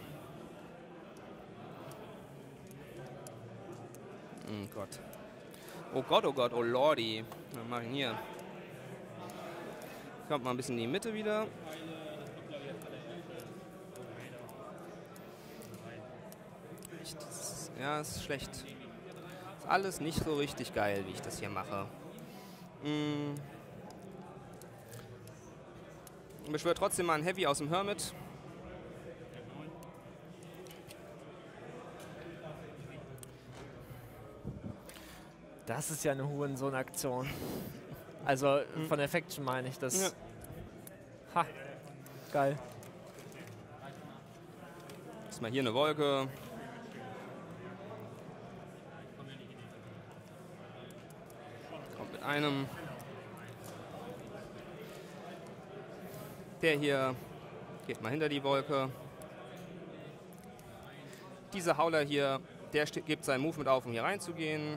Oh Gott, oh Lordi. Was mache ich hier? Kommt mal ein bisschen in die Mitte wieder. Ja, ist schlecht. Ist alles nicht so richtig geil, wie ich das hier mache. Ich beschwöre trotzdem mal ein Heavy aus dem Hermit. Das ist ja eine Hurensohn-Aktion. Also von der Faction meine ich das. Ja. Ha, geil. Ist mal hier eine Wolke. Kommt mit einem. Der hier geht mal hinter die Wolke. Dieser Hauler hier, der gibt seinen Move mit auf, um hier reinzugehen.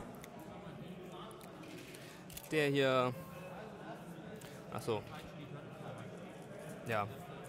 Der hier. Achso. Ja.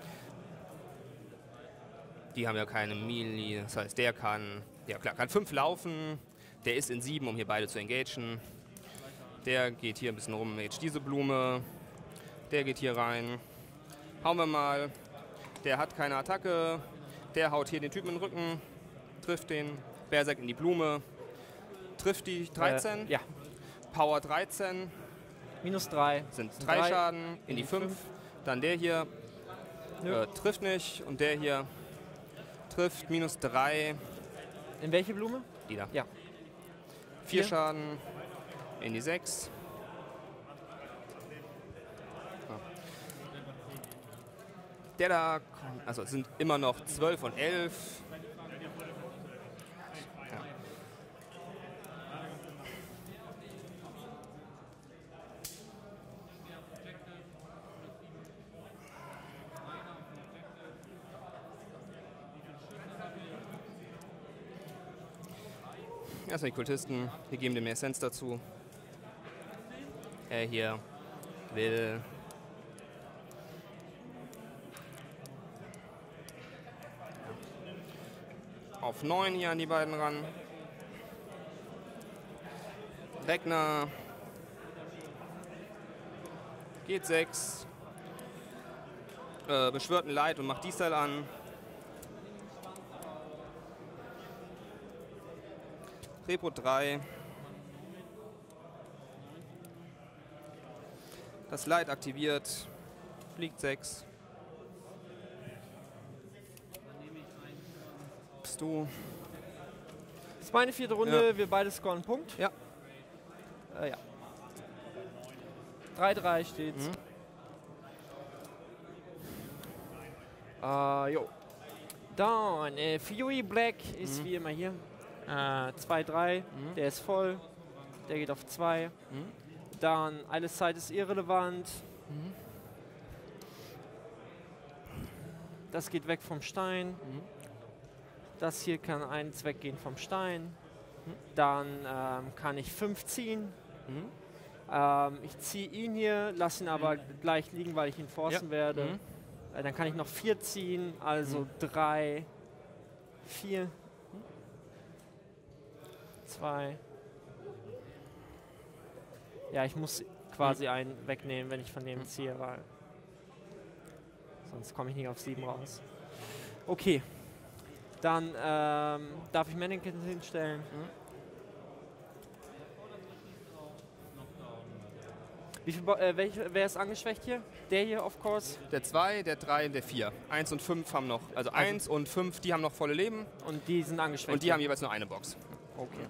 Die haben ja keine Melee. Das heißt, der kann. Ja klar, kann 5 laufen. Der ist in 7, um hier beide zu engagen. Der geht hier ein bisschen rum, jetzt diese Blume. Der geht hier rein. Hauen wir mal. Der hat keine Attacke. Der haut hier den Typen in den Rücken. Trifft den. Berserk in die Blume. Trifft die 13. Ja. Power 13. -3. Sind 3 Schaden in die 5. Dann der hier trifft nicht. Und der hier trifft -3. In welche Blume? Die da. Ja. 4 Schaden in die 6. Der da, also es sind immer noch 12 und 11. Ja. Erstmal die Kultisten. Wir geben dem Essenz dazu. Er hier will auf 9 hier an die beiden ran. Regner geht 6. Beschwört ein Light und macht die Style an. Repo 3. Das Light aktiviert. Fliegt 6. Bist du? Das ist meine 4. Runde, wir beide scoren einen Punkt. Ja. Ja. 3-3 steht's. Jo. Dann, Fury Black ist wie immer hier. 2-3, der ist voll. Der geht auf 2. Dann, alles Zeit ist irrelevant. Das geht weg vom Stein. Das hier kann eins weggehen vom Stein. Dann kann ich 5 ziehen. Ich ziehe ihn hier, lasse ihn aber gleich liegen, weil ich ihn forcen werde. Dann kann ich noch 4 ziehen, also 3, 4, 2. Ja, ich muss quasi einen wegnehmen, wenn ich von dem ziehe, weil sonst komme ich nicht auf 7 raus. Okay, dann darf ich Mannequins hinstellen. Wie viel wer ist angeschwächt hier? Der hier, of course. Der 2, der 3, der 4. 1 und 5 haben noch, also 1 und 5, die haben noch volle Leben. Und die sind angeschwächt. Und die haben jeweils nur eine Box. Okay.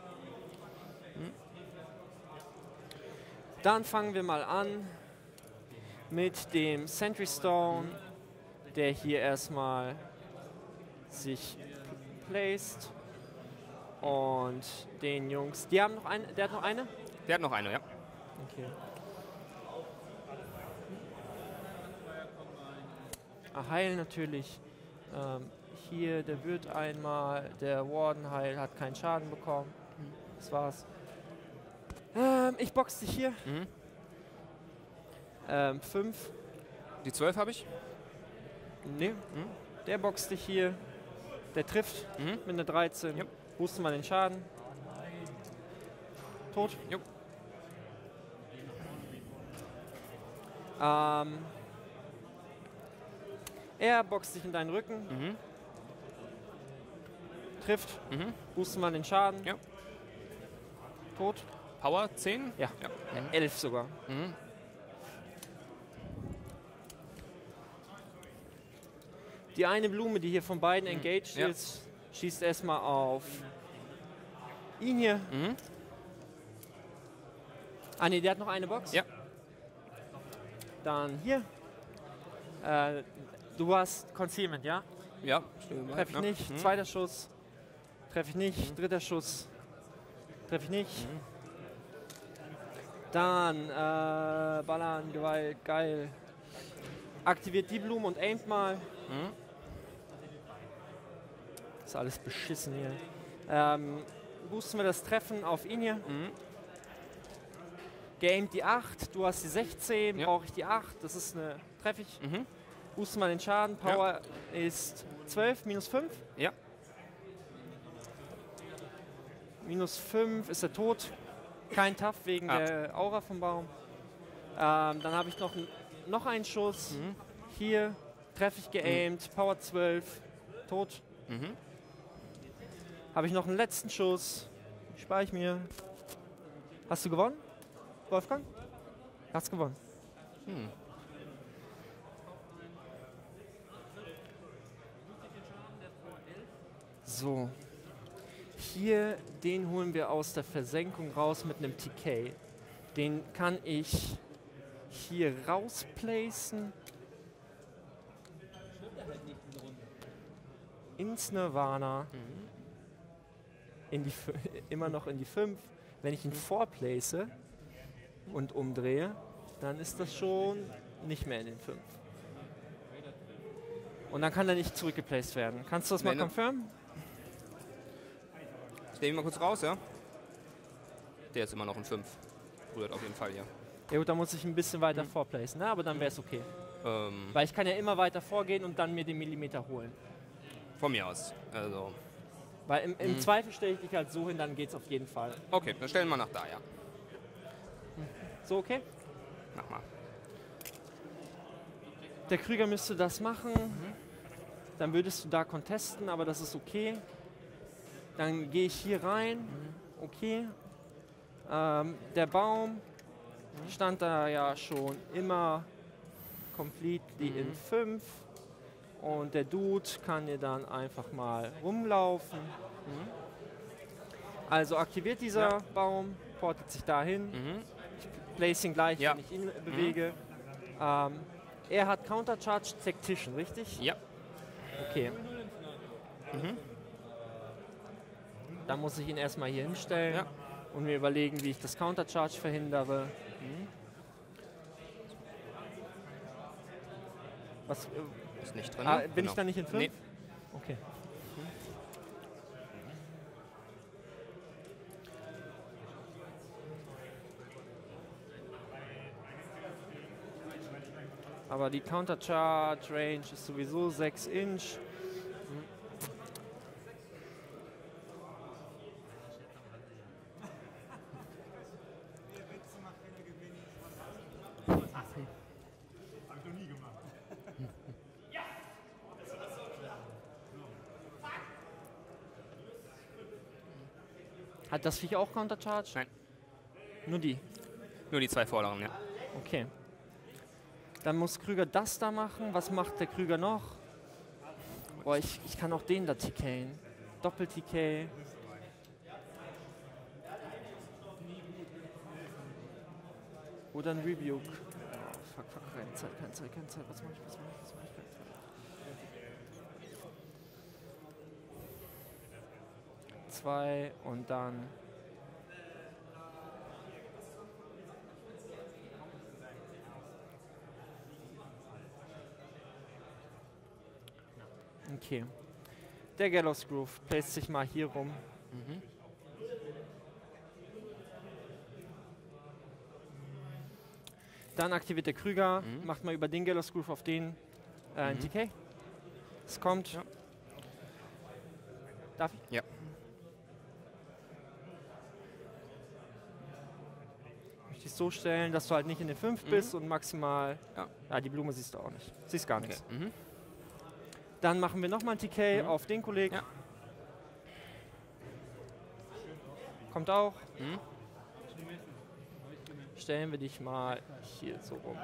Dann fangen wir mal an mit dem Sentry Stone, der hier erstmal sich placed. Und den Jungs, die haben noch eine, der hat noch eine? Der hat noch eine, ja. Okay. Heilen natürlich. Hier, der wird einmal, der Warden heilt, hat keinen Schaden bekommen. Das war's. Ich box dich hier. 5. Die 12 habe ich. Nee. Der boxt dich hier. Der trifft mit einer 13. Jupp. Boosten mal den Schaden. Tot. Jupp. Er boxt dich in deinen Rücken. Trifft. Boosten mal den Schaden. Ja. Tot. Power 10? Ja. 11 sogar. Die eine Blume, die hier von beiden engaged ist, schießt erstmal auf ihn hier. Ah ne, der hat noch eine Box. Ja. Dann hier. Du hast Concealment, ja? Ja. Treffe ich nicht. Zweiter Schuss. Treffe ich nicht. Dritter Schuss. Treffe ich nicht. Dann Ballern, Gewalt, geil. Aktiviert die Blume und aimt mal. Ist alles beschissen hier. Boosten wir das Treffen auf ihn hier. Geaimt die 8, du hast die 16, brauche ich die 8, das ist eine, treffe ich. Boosten mal den Schaden, Power ist 12, minus 5. Ja. Minus 5 ist er tot. Kein Tough wegen der Aura vom Baum. Dann habe ich noch einen Schuss. Hier treffe ich geaimt, Power 12, tot. Habe ich noch einen letzten Schuss. Spare ich mir. Hast du gewonnen, Wolfgang? Hast gewonnen. So. Hier, den holen wir aus der Versenkung raus mit einem TK. Den kann ich hier rausplacen. Ins Nirvana. Immer noch in die 5. Wenn ich ihn vorplace und umdrehe, dann ist das schon nicht mehr in den 5. Und dann kann er nicht zurückgeplaced werden. Kannst du das mal confirmen? Den mal kurz raus, ja? Der ist immer noch ein 5. Rührt auf jeden Fall hier. Ja gut, da muss ich ein bisschen weiter vorplacen, ne? Aber dann wäre es okay. Ähm, Weil ich kann ja immer weiter vorgehen und dann mir den Millimeter holen. von mir aus. Also, Weil im Zweifel stelle ich dich halt so hin, dann geht's auf jeden Fall. okay, dann stellen wir nach da, ja. So, okay? Mach mal. Der Krüger müsste das machen. Dann würdest du da contesten, aber das ist okay. Dann gehe ich hier rein. Okay. Der Baum stand da ja schon immer completely in 5. Und der Dude kann hier dann einfach mal rumlaufen. Also aktiviert dieser Baum, portet sich dahin. Ich place ihn gleich, Ja. wenn ich ihn bewege. Er hat Countercharge Tactician, richtig? Ja. Okay. Dann muss ich ihn erstmal hier hinstellen Ja. und mir überlegen, wie ich das Countercharge verhindere. Was, Ist nicht drin. bin Genau. ich da nicht in 5? Nee. Okay. Aber die Countercharge Range ist sowieso 6 Inch. Hat das Viech auch Countercharge? Nein. Nur die? Nur die 2 vorderen, ja. Okay. Dann muss Krüger das da machen. Was macht der Krüger noch? Boah, ich kann auch den da TKen. Doppel-TK. Oder ein Rebuke. Oh, fuck, keine Zeit. Was mach ich? 2 und dann... Okay. Der Gallows Groove placed sich mal hier rum. Dann aktiviert der Krüger, macht mal über den Gallows Groove auf den ein TK. Es kommt. Ja. Darf ich? Ja. Möchte ich so stellen, dass du halt nicht in den 5 bist und maximal... Ja, die Blume siehst du auch nicht. Siehst gar nichts. Okay. Dann machen wir nochmal ein TK auf den Kollegen. Ja. Kommt auch. Stellen wir dich mal hier so rum.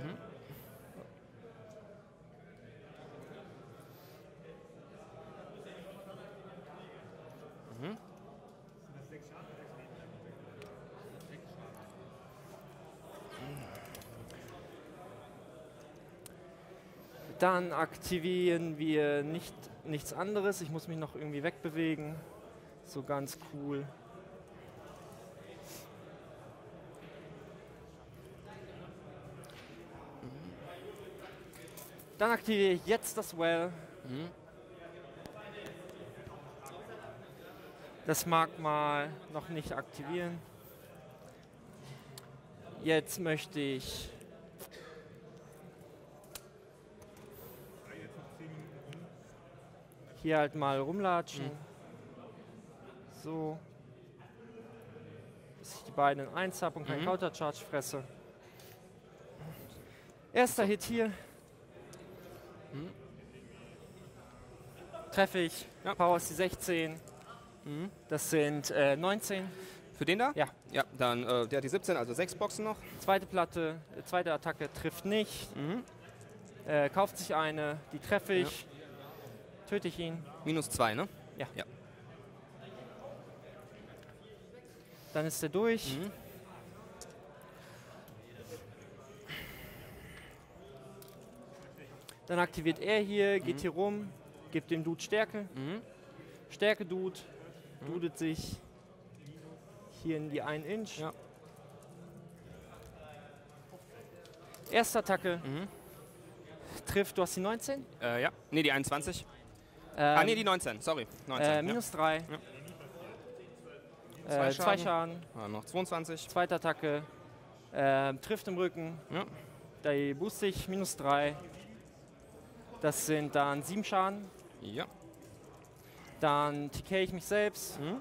Dann aktivieren wir nichts anderes. Ich muss mich noch irgendwie wegbewegen. So ganz cool. Dann aktiviere ich jetzt das Well. Das mag mal noch nicht aktivieren. Jetzt möchte ich hier halt mal rumlatschen. So. Dass ich die beiden in 1 habe und keinen Countercharge fresse. Erster Hit hier. Treffe ich. Ja. Power ist die 16. Das sind 19. Für den da? Ja. Ja, dann, der hat die 17, also 6 Boxen noch. Zweite Platte, zweite Attacke trifft nicht. Kauft sich eine, die treffe ich. Töte ich ihn. -2, ne? Ja. Ja. Dann ist er durch. Dann aktiviert er hier, geht hier rum, gibt dem Dude Stärke. Stärke Dude, dudet sich hier in die 1 Inch. Ja. Erste Attacke trifft, du hast die 19? Ja. Ne, die 21. Ne, die 19, sorry. 19. -3. 2 Schaden. Noch 22. Zweite Attacke. Trifft im Rücken. Ja. Da booste ich -3. Das sind dann 7 Schaden. Ja. Dann TK ich mich selbst. Mhm.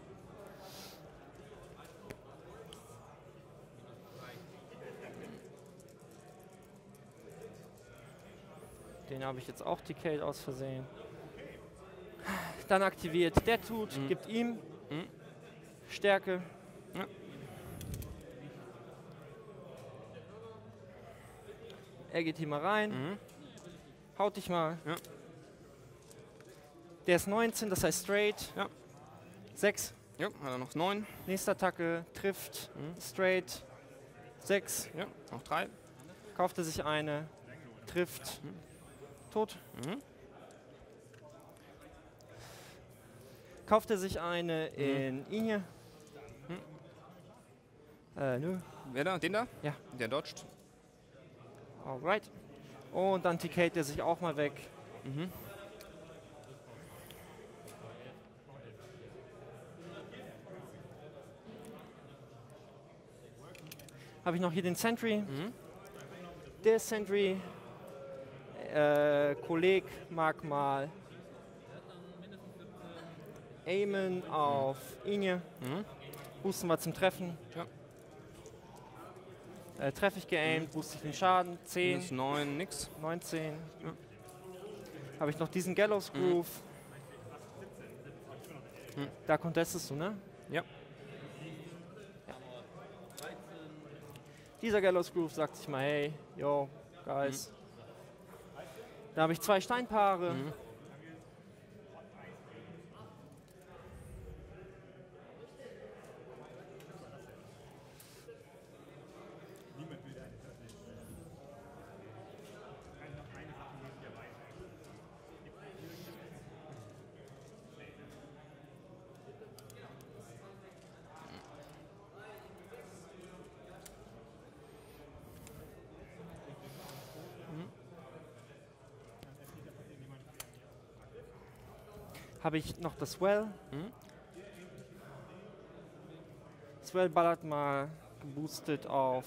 Den habe ich jetzt auch TK'd aus Versehen. Dann aktiviert der tut, gibt ihm Stärke. Ja. Er geht hier mal rein. Haut dich mal. Ja. Der ist 19, das heißt straight. Ja. 6. Ja, hat er noch 9. Nächste Attacke trifft. Straight. 6. Ja, noch 3. Kauft er sich eine. Trifft. Tot. Kauft er sich eine in ihn hier. Nö. Wer da? Den da? Ja. Der dodgt. Alright. Und dann TK't er sich auch mal weg. Habe ich noch hier den Sentry. Der Sentry Kolleg mag mal aimen auf ihn hier. Boosten wir zum Treffen. Ja. Treffe ich geaimt, booste ich den Schaden. 10. Minus 9, nix. 19. Habe ich noch diesen Gallows Groove. Da contestest du, ne? Ja. Dieser Gallows Groove sagt sich mal, hey, yo, guys. Da habe ich 2 Steinpaare. Habe ich noch das Swell. Swell ballert mal geboostet auf.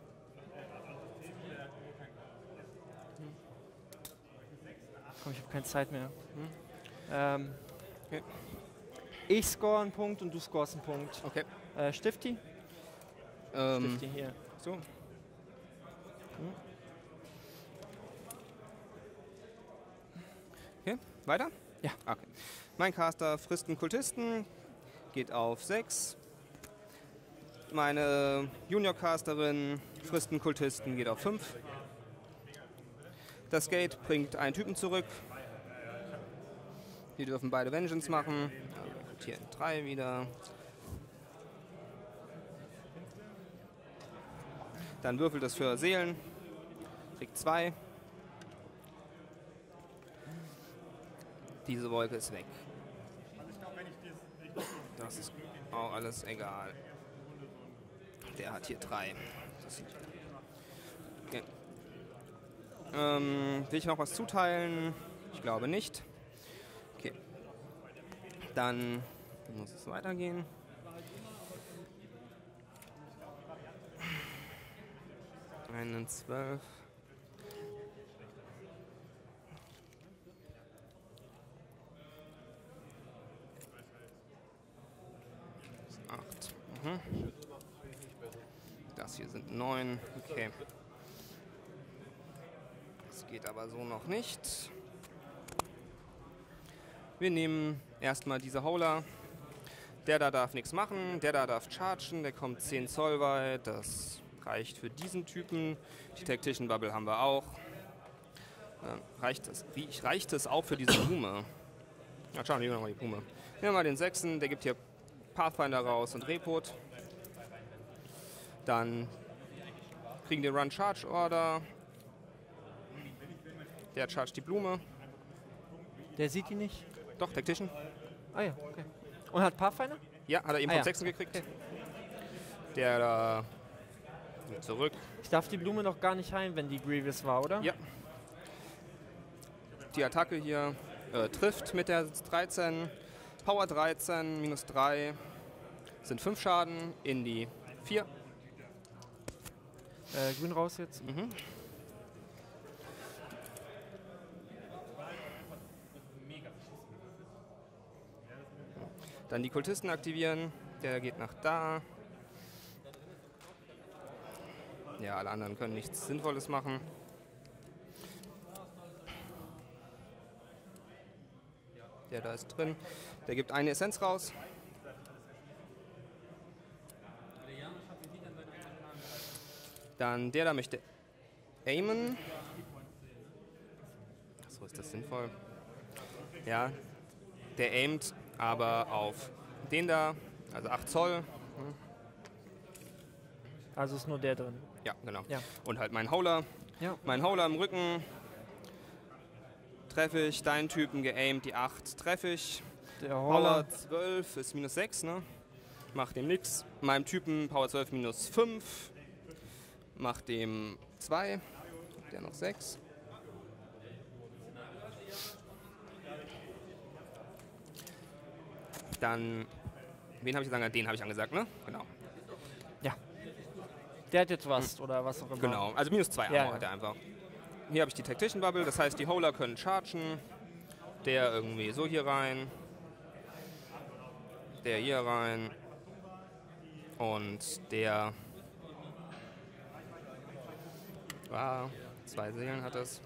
Komm, ich habe keine Zeit mehr. Okay. Ich score einen Punkt und du scorest einen Punkt. Okay. Stifti? Stifti hier. So. Okay, weiter? Ja. Okay. Mein Caster frisst einen Kultisten, geht auf 6. Meine Junior-Casterin frisst einen Kultisten, geht auf 5. Das Gate bringt einen Typen zurück. Die dürfen beide Vengeance machen. Also hier 3 wieder. Dann würfelt es für Seelen. Kriegt 2. Diese Wolke ist weg. Das ist auch alles egal. Der hat hier 3. Okay. Will ich noch was zuteilen? Ich glaube nicht. Okay. Dann muss es weitergehen. Einen 12. Das hier sind 9. Okay. Das geht aber so noch nicht. Wir nehmen erstmal diese Howler. Der da darf nichts machen. Der da darf chargen. Der kommt 10 Zoll weit. Das reicht für diesen Typen. Die Tactician Bubble haben wir auch. Reicht es auch für diese Blume? Na, schauen wir mal die Blume. Nehmen wir mal den 6. Der gibt hier Pathfinder raus und Repot. Dann kriegen die Run Charge Order. Der chargt die Blume. Der sieht ihn nicht? Doch, Tactician. Ah ja, okay. Und hat Pathfinder? Ja, hat er eben vom 6. gekriegt. Okay. Der da zurück. Ich darf die Blume noch gar nicht heilen, wenn die Grievous war, oder? Ja. Die Attacke hier trifft mit der 13. Power 13, minus 3. Sind 5 Schaden in die 4. Grün raus jetzt. Mhm. Dann die Kultisten aktivieren. Der geht nach da. Ja, alle anderen können nichts Sinnvolles machen. Der da ist drin. Der gibt eine Essenz raus. Dann der da möchte aimen. So, ist das sinnvoll? Ja, der aimt aber auf den da, also 8 Zoll. Also ist nur der drin. Ja, genau. Ja. Und halt mein Howler. Ja. Mein Howler im Rücken. Treffe ich deinen Typen geaimt, die 8 treffe ich. Der Power Holler. 12 ist minus 6, ne? Mach dem nix. Meinem Typen Power 12 minus 5. Mach dem 2. Der noch 6. Dann, wen habe ich gesagt? Den habe ich angesagt, ne? Genau. Der hat jetzt was oder was auch immer. Genau, also minus 2 Armor Ja, ja. hat er einfach. Hier habe ich die Tactician Bubble, das heißt, die Howler können chargen. Der irgendwie so hier rein. Der hier rein. Und der... 2 Seelen hat es.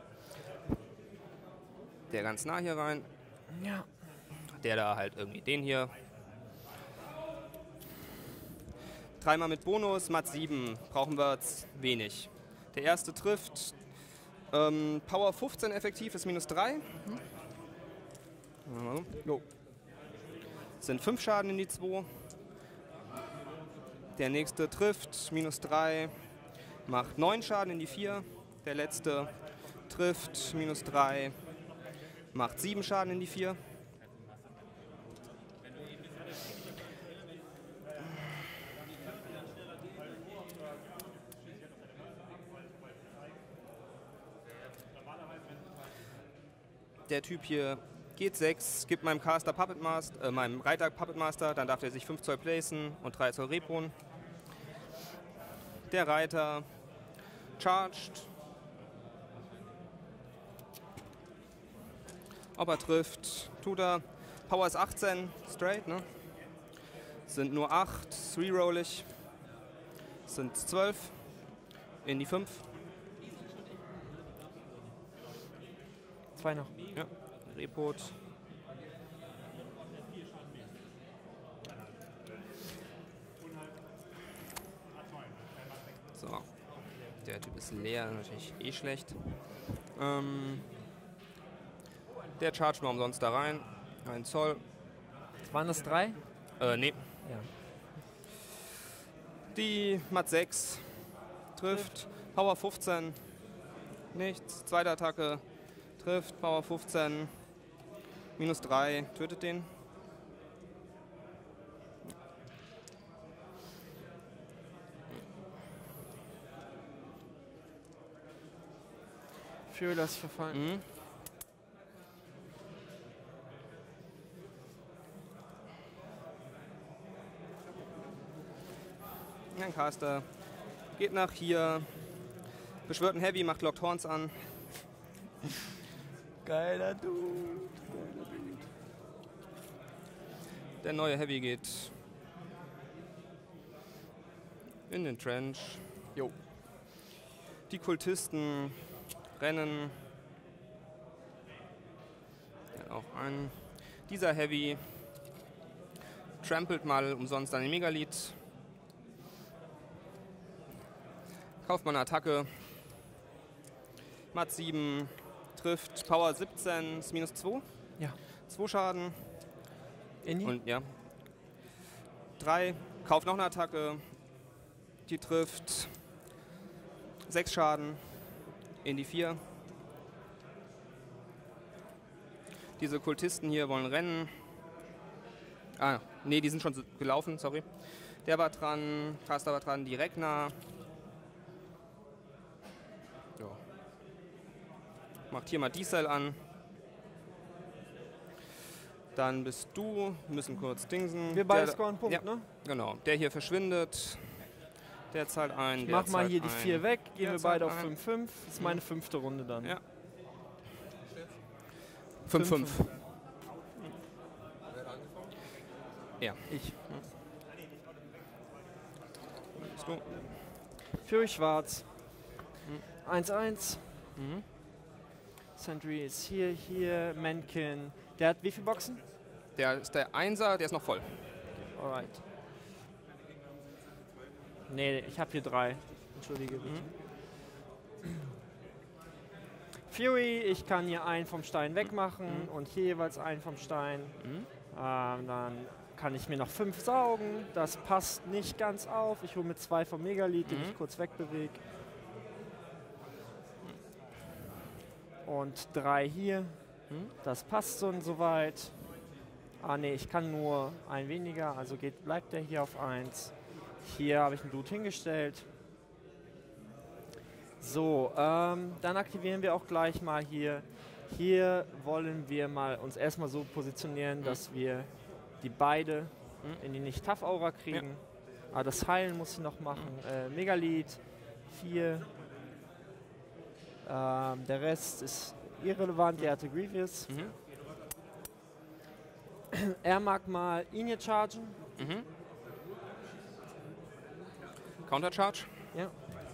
Der ganz nah hier rein. Ja. Der da halt irgendwie den hier. 3-mal mit Bonus, Mat 7. Brauchen wir jetzt wenig. Der erste trifft. Power 15 effektiv ist minus 3. Jo. Sind 5 Schaden in die 2. Der nächste trifft, minus 3. Macht 9 Schaden in die 4. Der letzte trifft, minus 3. Macht 7 Schaden in die 4. Der Typ hier geht 6, gibt meinem Caster Puppet Master, meinem Reiter Puppet Master, dann darf er sich 5 Zoll placen und 3 Zoll repon. Der Reiter charged. Ob er trifft, tut er. Power ist 18, straight, ne? Sind nur 8, rerollig. Sind 12 in die 5. 2 noch. Ja, Repot. So. Der Typ ist leer, natürlich eh schlecht. Der chargt mal umsonst da rein. 1 Zoll. Waren das 3? Nee. Ja. Die Mat 6 trifft. Power 15. Nichts. Zweite Attacke. Trifft. Power 15. Minus 3. Tötet den. Fearless verfallen. Mhm. Ein Caster geht nach hier, beschwört einen Heavy, macht Locked Horns an. Geiler Dude. Der neue Heavy geht in den Trench. Jo. Die Kultisten rennen. Ja, auch ein. Dieser Heavy trampelt mal umsonst an den Megalith. Kauft man eine Attacke. Mat 7 trifft. Power 17 ist minus 2. Ja. 2 Schaden. Inni? Und ja. 3. Kauft noch eine Attacke. Die trifft. 6 Schaden. In die 4. Diese Kultisten hier wollen rennen. Ah, nee, die sind schon gelaufen, sorry. Der war dran. Caster war dran. Die Regner. Ja. Macht hier mal D-Cell an. Dann bist du, müssen kurz dingsen. Wir beide Der- scoren einen Punkt, ja, ne? Genau, der hier verschwindet. Der zahlt ein. Ich der mach mal zahlt hier die ein. 4 weg, gehen Der wir beide zahlt auf ein. 5-5. Das ist meine 5. Runde dann. Ja. 5-5. Ja. Ich. Bist du. Fury schwarz. 1-1. Mhm. Sentry ist hier. Mankin. Der hat wie viele Boxen? Der ist der Einser, der ist noch voll. Alright. Nee, ich habe hier 3. Entschuldige bitte. Fury, ich kann hier einen vom Stein wegmachen und hier jeweils einen vom Stein. Dann kann ich mir noch 5 saugen. Das passt nicht ganz auf. Ich hole mir 2 vom Megalith, den ich kurz wegbewege. Und 3 hier. Das passt so und so weit. Ah ne, ich kann nur ein weniger, also bleibt der hier auf 1. Hier habe ich einen Dude hingestellt. So, dann aktivieren wir auch gleich mal hier. Hier wollen wir mal uns erstmal so positionieren, dass wir die beide in die Nicht-Tough-Aura kriegen. Aber das Heilen muss ich noch machen. Megalith, 4. Der Rest ist irrelevant, der hatte Grievous. Er mag mal ihn hier chargen. Countercharge? Ja.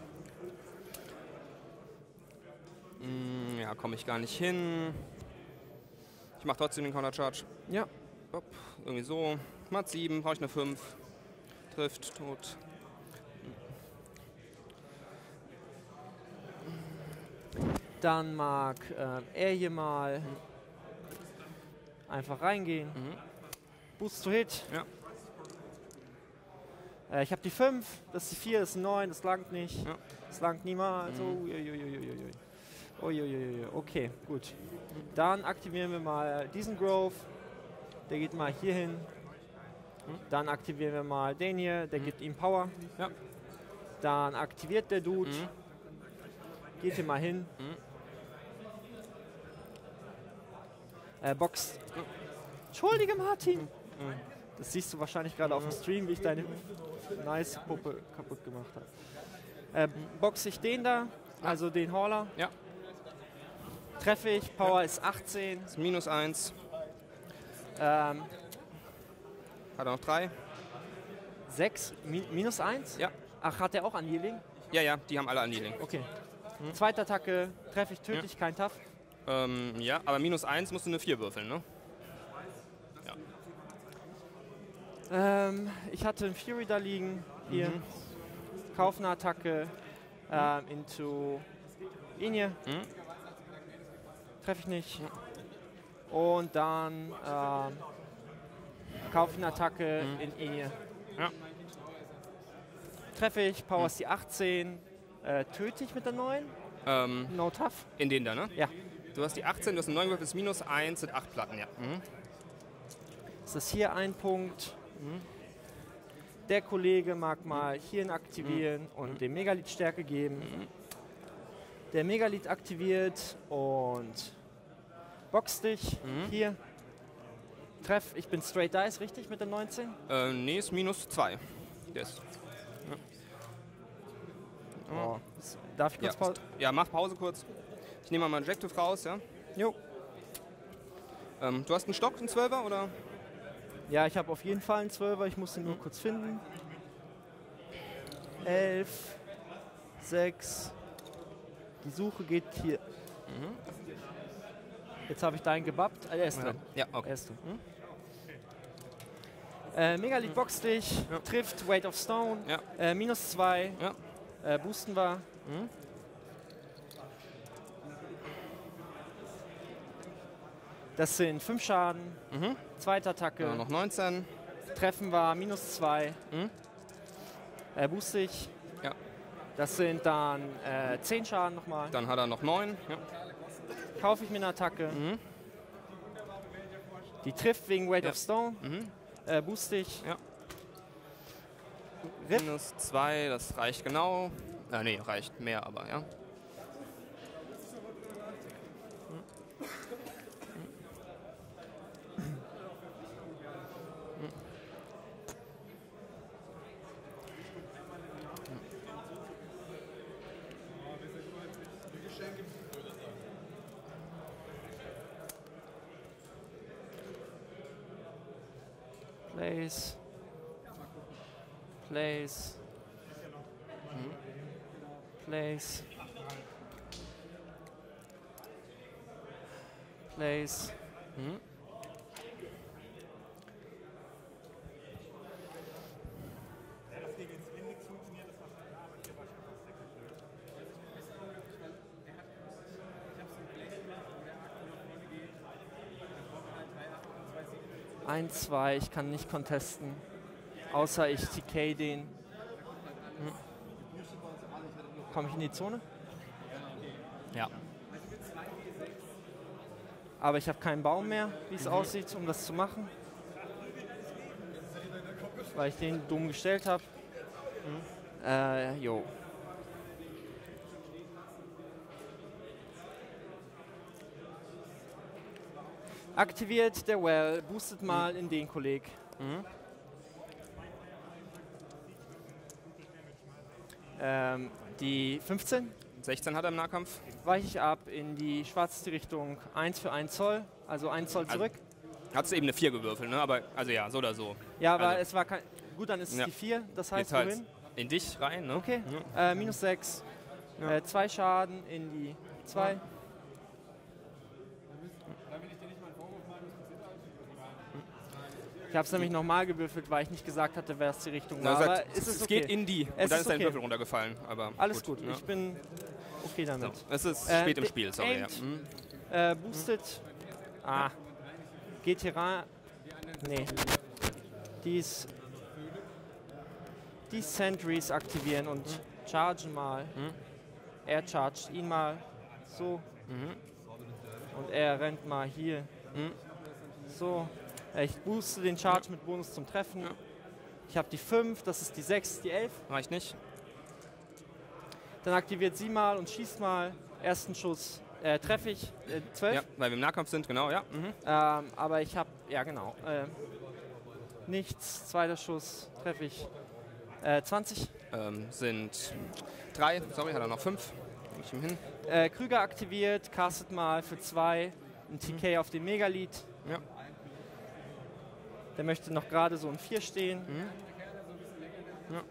Ja, komme ich gar nicht hin. Ich mache trotzdem den Countercharge. Ja. Hopp, irgendwie so. Mat 7, brauche ich eine 5. Trifft, tot. Dann mag er hier mal einfach reingehen. Boost to Hit. Ja. Ich habe die 5, das ist die 4, das ist 9, das langt nicht. Ja. Das langt niemals. Uiuiuiui. Uiuiui. Okay, gut. Dann aktivieren wir mal diesen Grove. Der geht mal hier hin. Dann aktivieren wir mal den hier, der gibt ihm Power. Ja. Dann aktiviert der Dude. Geht hier mal hin. Box. Entschuldige, Martin. Das siehst du wahrscheinlich gerade auf dem Stream, wie ich deine nice Puppe kaputt gemacht habe. Box ich den da, also den Hauler. Ja. Treffe ich, Power ist 18. Das ist -1. Ähm, Hat er noch 3? 6, minus 1? Ja. Ach, hat der auch Anhealing? Ja, ja, die haben alle Anhealing. Okay. Zweite Attacke, treffe ich, töte ich, kein Tough. Ja, aber -1 musst du eine 4 würfeln, ne? Ich hatte einen Fury da liegen. Hier. Kaufe eine Attacke. Into ihn hier. Treffe ich nicht. Und dann kaufe ich eine Attacke in ihn hier. Ja. Treffe ich, Power ist die 18. Töte ich mit der 9? No Tough? In den da, ne? Ja. Du hast die 18, du hast eine 9 gewürfelt, ist -1, sind 8 Platten, ja. Ist das hier ein Punkt? Der Kollege mag mal hierhin aktivieren und dem Megalith Stärke geben. Der Megalith aktiviert und boxt dich hier. Treff, ich bin Straight Dice, richtig mit der 19? Nee, ist -2. Yes. Oh. Darf ich kurz Pause? Ja, mach Pause kurz. Ich nehme mal mein Objective raus, ja? Jo. Du hast einen Stock, einen 12er, oder? Ja, ich habe auf jeden Fall einen 12er, ich muss ihn nur kurz finden. 11, 6. Die Suche geht hier. Jetzt habe ich deinen gebappt. Er ist drin. Ja, okay. Er ist drin. Megalith boxt dich, trifft, Weight of Stone, Ja. -2, Ja. Boosten wir. Das sind 5 Schaden. Zweite Attacke. Ja, noch 19. Treffen wir -2. Boost ich. Ja. Das sind dann 10 Schaden nochmal. Dann hat er noch 9. Ja. Kaufe ich mir eine Attacke. Die trifft wegen Weight of Stone. Boost ich. Ja. Riff. -2, das reicht genau. Nee, reicht mehr, aber ja. Place. Place. Place. Place. Mhm. Eins, zwei, ich kann nicht contesten. Außer ich TK den. Komme ich in die Zone? Ja. Aber ich habe keinen Baum mehr, wie es aussieht, um das zu machen. Weil ich den dumm gestellt habe. Jo. Aktiviert der Well, boostet mal in den Kolleg. Die 15 16 hat er im Nahkampf. weiche ich ab in die schwarzeste Richtung 1 für 1 Zoll, also 1 Zoll zurück. Hat du eben eine 4 gewürfelt, ne? Aber, also ja, so oder so. Ja, aber also, es war kein. Gut, dann ist es ja. die 4, das heißt Jetzt halt wohin? in dich rein, ne? Okay, minus 6. Ja. 2 Schaden in die 2. Ich habe es nämlich nochmal gewürfelt, weil ich nicht gesagt hatte, wer es die Richtung war. Aber ist es es okay? geht in die und Es dann ist ist dein okay. Würfel runtergefallen. Aber Alles gut, ja. ich bin okay damit. So, es ist spät im Spiel, sorry. Ja. Aimed. Boostet. Geht hier rein. Nee. Die Sentries aktivieren und chargen mal. Er chargt ihn mal so. Und er rennt mal hier. So. Ich booste den Charge mit Bonus zum Treffen. Ich habe die 5, das ist die 6, die 11. Reicht nicht. Dann aktiviert sie mal und schießt mal. Ersten Schuss treffe ich 12. Ja, weil wir im Nahkampf sind, genau, ja. Aber ich habe, ja genau, nichts. Zweiter Schuss treffe ich 20. Sind 3, sorry, hat er noch 5. Leg ich ihm hin. Krüger aktiviert, castet mal für 2 ein TK auf den Megalith. Ja. Der möchte noch gerade so ein 4 stehen. Ja.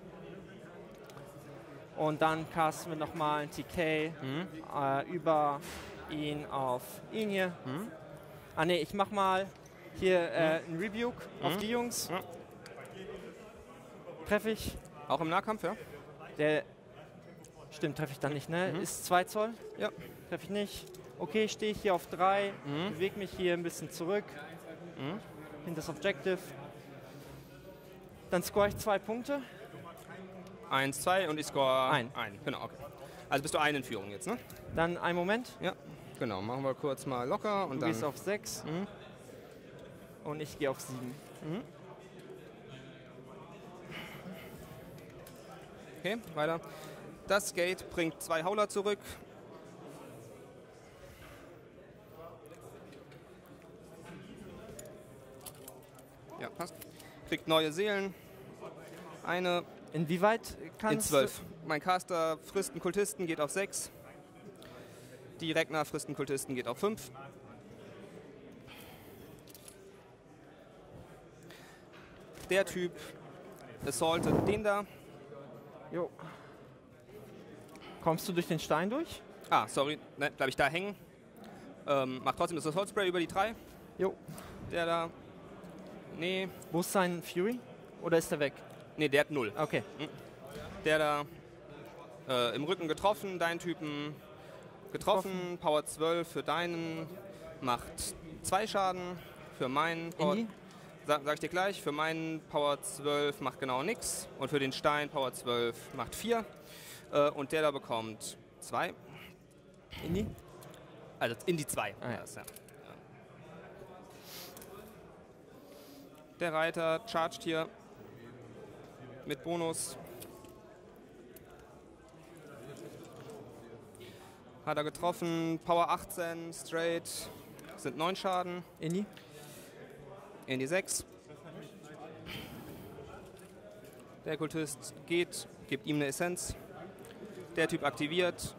Und dann casten wir nochmal ein TK über ihn auf ihn hier. Ne, ich mach mal hier ein Rebuke auf die Jungs. Ja. Treffe ich. Auch im Nahkampf, ja? Der stimmt, treffe ich dann nicht, ne? Ist 2 Zoll. Ja. Treffe ich nicht. Okay, stehe ich hier auf 3, bewege mich hier ein bisschen zurück. Hinter das Objective. Dann score ich 2 Punkte. 1, 2 und ich score Ein. Genau, okay. Also bist du ein in Führung jetzt, ne? Dann einen Moment. Ja, genau. Machen wir kurz mal locker und Du dann. gehst auf 6 und ich gehe auf 7. Okay, weiter. Das Gate bringt 2 Howler zurück. Ja, passt. Kriegt neue Seelen. Eine Inwieweit in kannst 12. Mein Caster frisst einen Kultisten, geht auf 6. Die Regner frisst einen Kultisten, geht auf 5. Der Typ assaultet den da. Jo. Kommst du durch den Stein durch? Ah, sorry, ne, bleib ich da hängen. Mach trotzdem das Assault Spray über die 3. Jo. Der da. Nee. Wo ist sein Fury? Oder ist er weg? Nee, der hat 0. Okay. Der da im Rücken getroffen, deinen Typen getroffen. Power 12 für deinen macht 2 Schaden. Für meinen Power, Indie? sag ich dir gleich, für meinen Power 12 macht genau nichts. Und für den Stein Power 12 macht 4. Und der da bekommt 2. Indie? Also in die 2. Ah, ja. Ja. Der Reiter chargt hier mit Bonus. Hat er getroffen. Power 18, straight. Sind 9 Schaden. Indie? In die 6. Der Kultist geht, gibt ihm eine Essenz. Der Typ aktiviert.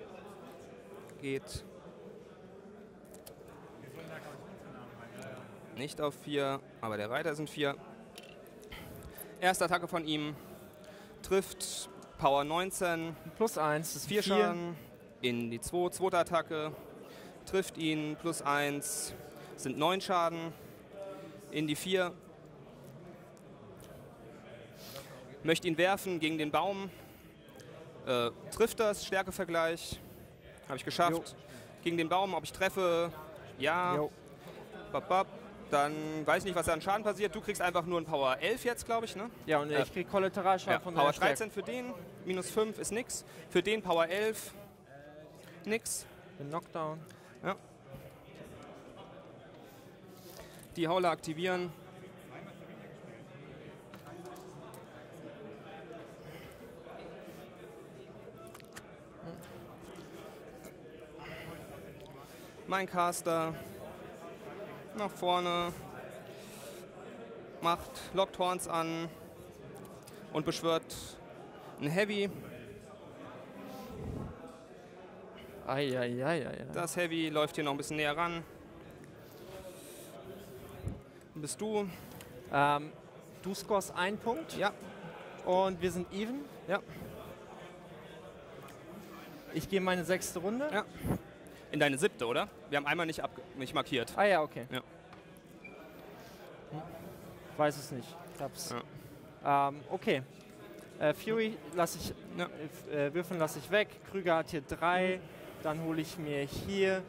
Geht. nicht auf 4, aber der Reiter sind 4. Erste Attacke von ihm. Trifft, Power 19. +1 ist 4 Schaden. In die 2. Zweite Attacke. Trifft ihn, +1. Sind 9 Schaden. In die 4. Möchte ihn werfen gegen den Baum. Trifft das, Stärkevergleich. Habe ich geschafft. Jo. Gegen den Baum, ob ich treffe, ja. Jo. Bap, bap. Dann weiß ich nicht, was da an Schaden passiert. Du kriegst einfach nur ein Power 11 jetzt, glaube ich, ne? Ja, und ich krieg Kollateralschaden Ja, von Power der Stärke. 13 für den, -5 ist nix. Für den Power 11, nix. Den Knockdown. Ja. Die Hauler aktivieren. Mein Caster nach vorne, macht Locked Horns an und beschwört ein Heavy. Eieieiei. Das Heavy läuft hier noch ein bisschen näher ran. Bist du? Du scorest 1 Punkt. Ja. Und wir sind even. Ja. Ich gehe meine 6. Runde. Ja. In deine 7., oder? Wir haben einmal nicht markiert. Ah ja, okay. Ja. Weiß es nicht. Ich hab's. Ja. Okay. Fury lasse ich, Ja. Würfeln lasse ich weg. Krüger hat hier 3. Dann hole ich mir hier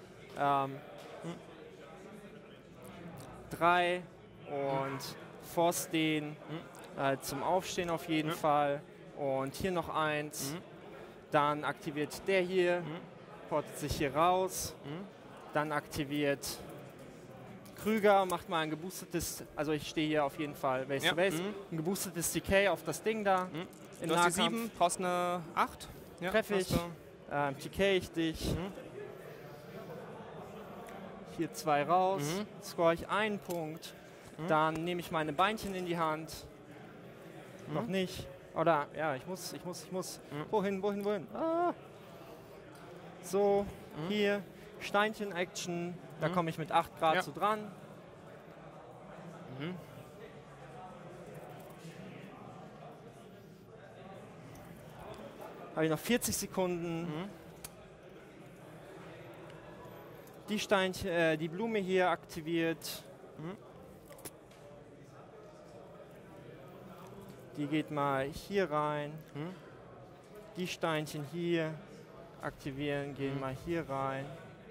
3 und force den zum Aufstehen auf jeden Fall. Und hier noch 1. Dann aktiviert der hier, portet sich hier raus. Dann aktiviert Krüger, macht mal ein geboostetes, also ich stehe hier auf jeden Fall Base to Base, ein geboostetes Decay auf das Ding da. Im Du hast die Nahkampf 7, brauchst eine 8. Ja, treffe ich, hast du. TK ich dich. Hier 2 raus, score ich 1 Punkt. Dann nehme ich meine Beinchen in die Hand. Noch nicht. Oder, ja, ich muss. Wohin? Ah. So, hier, Steinchen-Action. Da komme ich mit 8 Grad so dran. Habe ich noch 40 Sekunden. Die Steinchen, die Blume hier aktiviert. Die geht mal hier rein. Die Steinchen hier aktivieren, gehen mal hier rein.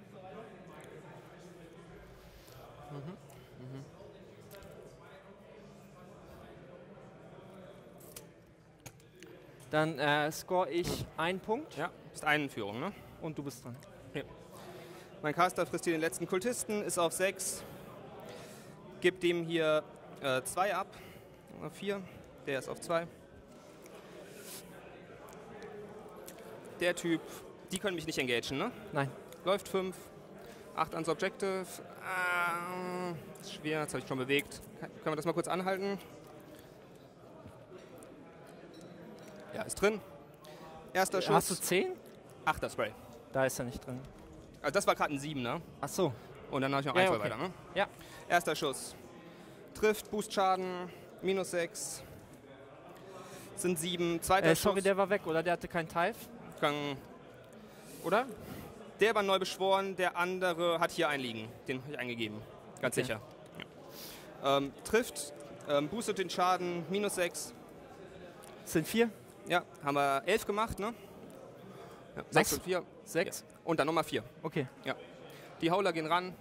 Dann score ich 1 Punkt Ja, bist eine in Führung, ne? und du bist dran. Mein Caster frisst hier den letzten Kultisten, ist auf 6. Gibt dem hier 2 ab. 4. Der ist auf 2. Der Typ, die können mich nicht engagen, ne? Nein. Läuft 5. 8 ans Objective. Ist schwer, jetzt habe ich schon bewegt. Können wir das mal kurz anhalten? Ja, ist drin. Erster Schuss. Hast du 10? 8er Spray. Da ist er nicht drin. Also das war gerade ein 7, ne? Ach so. Und dann habe ich noch Ja, ein, zwei okay. weiter, ne? Ja. Erster Schuss. Trifft, Boost-Schaden, -6. Sind 7. Zweiter Sorry, Schuss. der war weg, oder? Der hatte keinen Type, oder? Der war neu beschworen, der andere hat hier einen liegen. Den habe ich eingegeben. Ganz Okay. sicher. Ja. Trifft, boostet den Schaden, -6. Sind 4? Ja, haben wir 11 gemacht, ne? Ja, 6 und 4. 6? Ja. Und dann nochmal 4. Okay. Ja. Die Hauler gehen ran.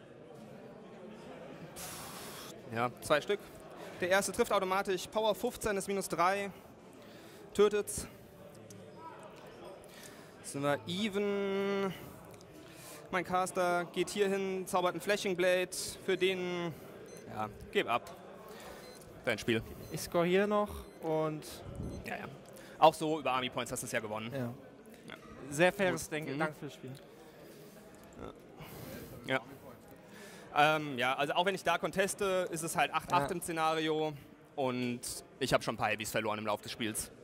Ja, 2 Stück. Der erste trifft automatisch. Power 15 ist -3. Tötet's. Sind wir even. Mein Caster geht hier hin, zaubert ein Flashing Blade. Für den, ja, gib ab. Dein Spiel. Ich score hier noch und Ja, ja. Auch so über Army Points hast du es ja gewonnen. ja. Sehr faires Gut. Dank fürs Spiel. Ja. Ja, also auch wenn ich da conteste, ist es halt 8-8 im Szenario. Und ich habe schon ein paar Heavys verloren im Laufe des Spiels.